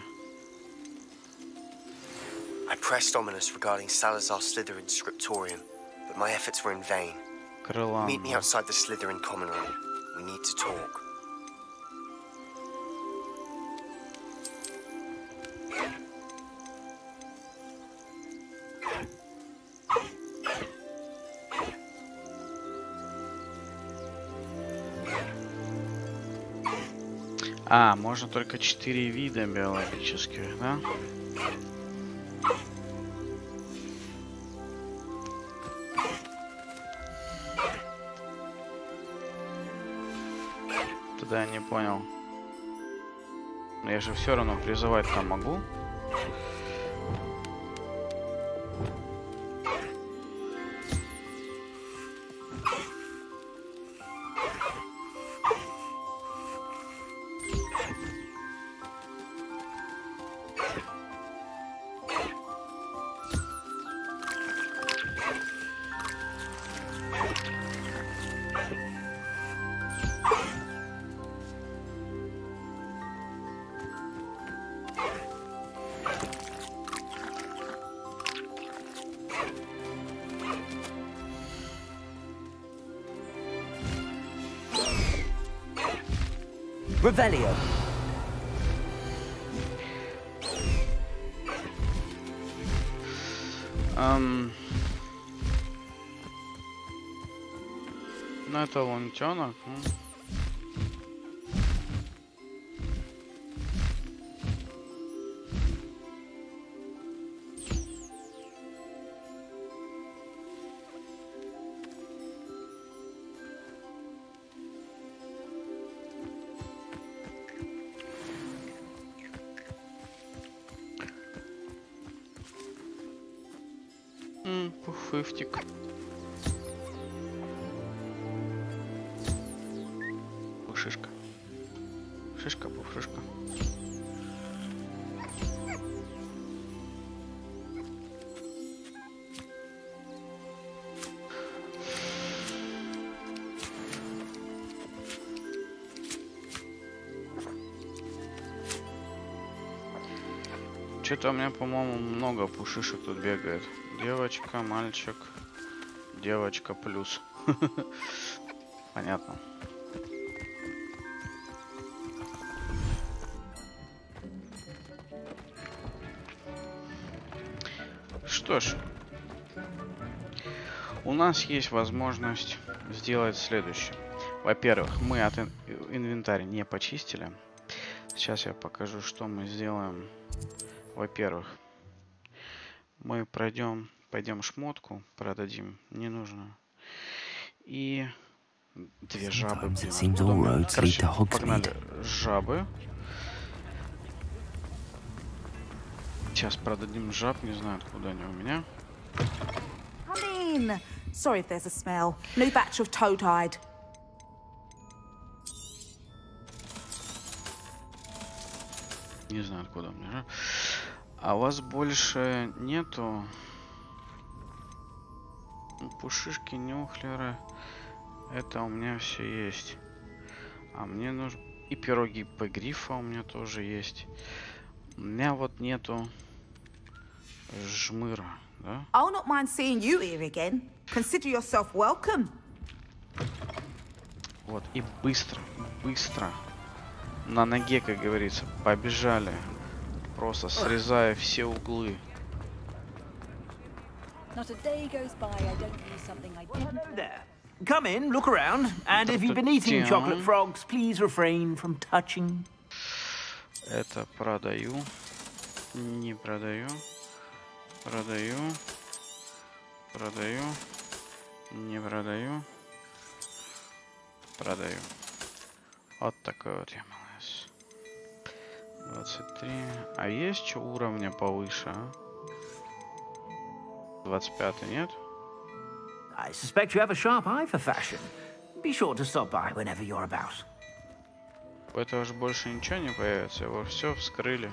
I pressed Ominous regarding Salazar Slytherin's scriptorium, but my efforts were in vain. Крылан. Meet me outside the Slytherin common room. We need to talk. А, можно только 4 вида биологических, да? Тогда я не понял. Но я же все равно призывать там могу. Revelio. Ну это лунтенок. Пуфыфтик. Пушишка. Шишка, пушишка. Что-то у меня, по-моему, много пушишек тут бегает. Девочка, мальчик, девочка плюс. Понятно. Что ж, у нас есть возможность сделать следующее. Во-первых, мы от инвентаря не почистили. Сейчас я покажу, что мы сделаем. Во-первых, мы пойдем шмотку, продадим ненужную. И 2 жабы. Короче, погнали жабы. Сейчас продадим жаб, не знаю, откуда они у меня. Come in. Sorry if there's a smell. New batch of toad-hide. Не знаю, откуда у меня жаб. А у вас больше нету пушишки, нюхлеры. Это у меня все есть. А мне нужно... И пироги пегрифа у меня тоже есть. У меня вот нету жмыра, да? I'll not mind seeing you here again. Consider yourself welcome. Вот, и быстро, быстро. На ноге, как говорится, побежали. Просто срезая все углы. Not a day goes by I don't do something I didn't. Hello there. Come in, look around, and if you've been eating chocolate frogs, please refrain from touching. Это продаю. Не продаю. Продаю. Продаю. Не продаю. Продаю. Вот такой вот я малыш. 23. А есть что уровня повыше, а? 25 нет? I suspect you have a sharp eye for fashion. Be sure to stop by whenever you're about. У этого же больше ничего не появится. Его все вскрыли.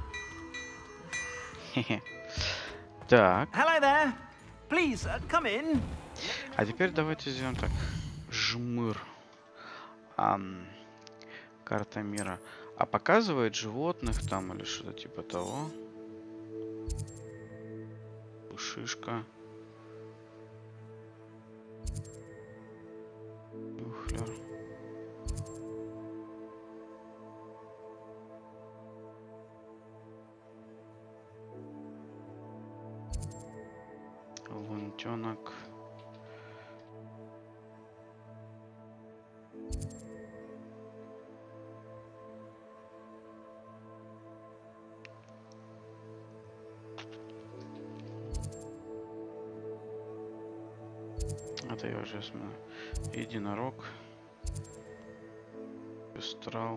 Так. Hello there. Please come in. А теперь давайте сделаем так. Жмыр. Карта мира. А показывает животных там или что-то типа того. Шишка. Юхлер. Лунтенок. Это я уже смотрю. Единорог. Пестрал.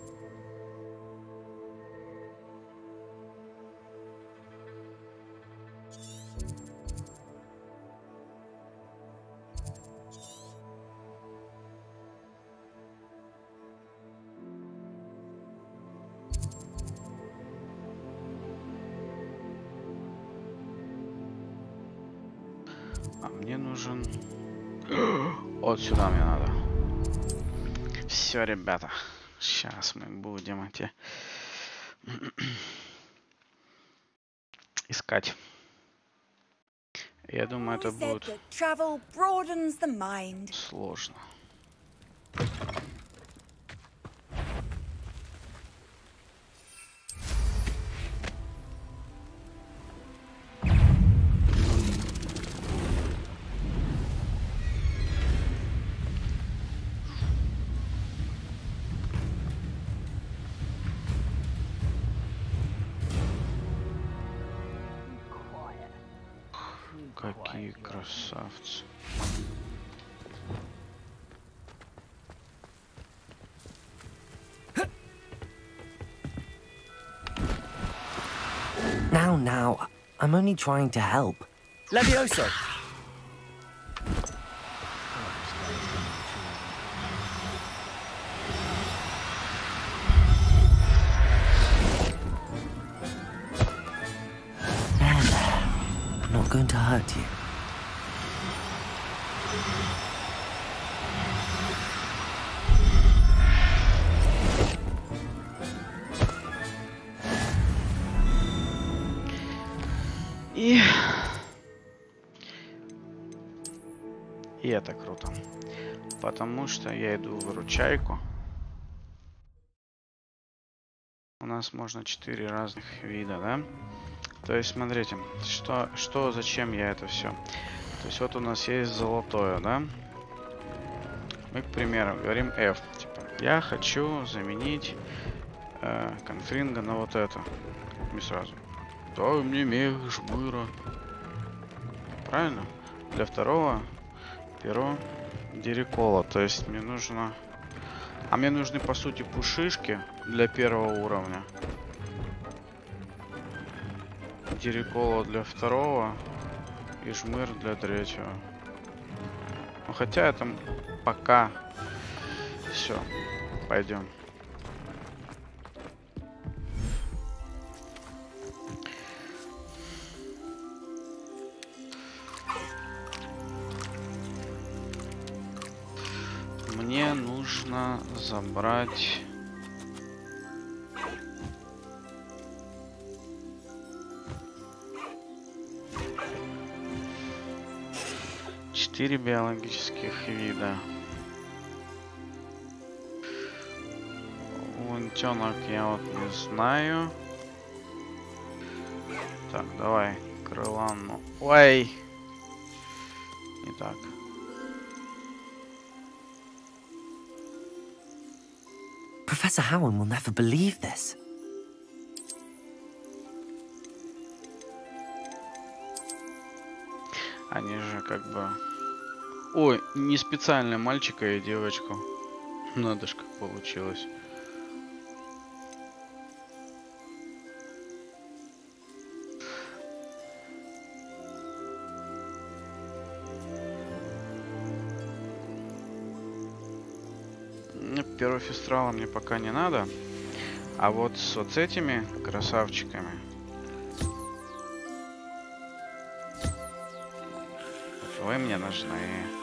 А мне нужен... Вот сюда мне надо. Все, ребята. Сейчас мы будем эти... искать. Я думаю, это будет сложно. Какие красавцы. Now, I'm only trying to help. Levioso! I'm not going to hurt you. И это круто. Потому что я иду в выручайку. У нас можно 4 разных вида, да? То есть, смотрите, зачем я это все. То есть, вот у нас есть золотое, да? Мы, к примеру, говорим F. Типа, я хочу заменить Конфринга на вот это. Не сразу. Дай мне мех жмыра. Правильно? Для второго перо Дирикола. То есть мне нужно... А мне нужны, по сути, пушишки для первого уровня. Дирикола для второго. И жмыр для третьего. Ну, хотя это пока... Все. Пойдем. Мне нужно забрать... Четыре биологических вида. Лунтенок я вот не знаю. Так, давай крылану. Ой! Не так. Professor Howard will never believe this. Они же как бы... Ой, не специально мальчика и девочку. Надо ж как получилось. Перо Фистрала мне пока не надо. А вот с вот этими красавчиками... Вы мне нужны.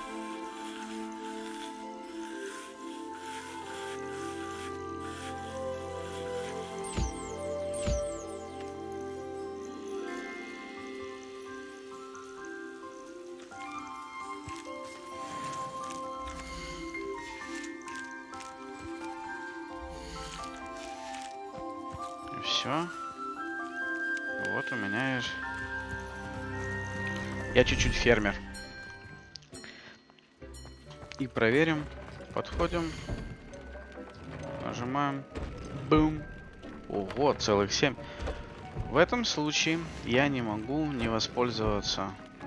И все. Вот у меня есть... Я чуть-чуть фермер. И проверим. Подходим. Нажимаем. Бум. Ого, целых 7. В этом случае я не могу не воспользоваться.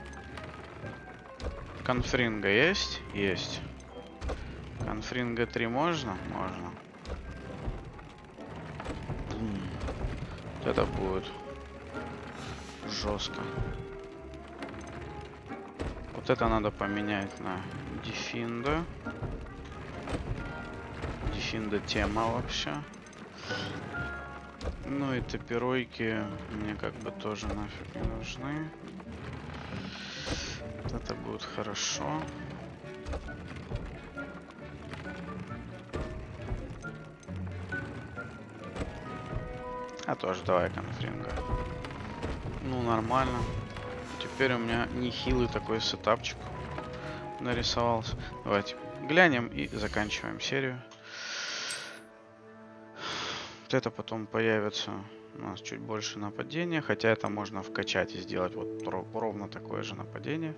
Конфринга есть? Есть. Конфринга 3 можно? Можно. Бум. Вот это будет жестко. Вот это надо поменять на Дефинда. Дефинда тема вообще. Ну и топиройки мне как бы тоже нафиг не нужны. Вот это будет хорошо. А тоже давай Конфринга. Ну нормально. Теперь у меня нехилый такой сетапчик нарисовался. Давайте глянем и заканчиваем серию. Вот это потом появится у нас чуть больше нападения. Хотя это можно вкачать и сделать вот ровно такое же нападение.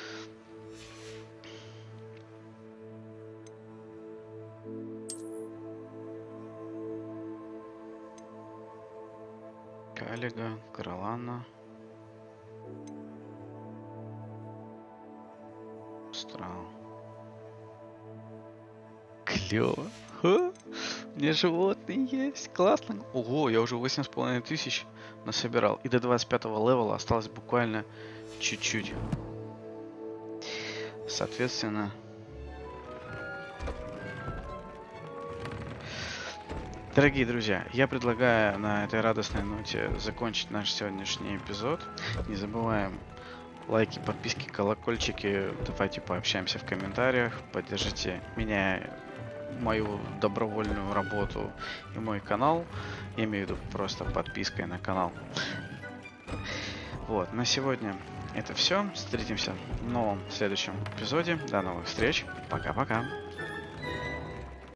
Калига, Кролана. Странно. Клево. Ха? У меня животные есть. Классно. Ого, я уже 8500 насобирал. И до 25-го левела осталось буквально чуть-чуть. Соответственно... Дорогие друзья, я предлагаю на этой радостной ноте закончить наш сегодняшний эпизод. Не забываем лайки, подписки, колокольчики. Давайте пообщаемся в комментариях. Поддержите меня, мою добровольную работу и мой канал. Я имею в виду просто подпиской на канал. Вот, на сегодня это все. Встретимся в новом следующем эпизоде. До новых встреч. Пока-пока.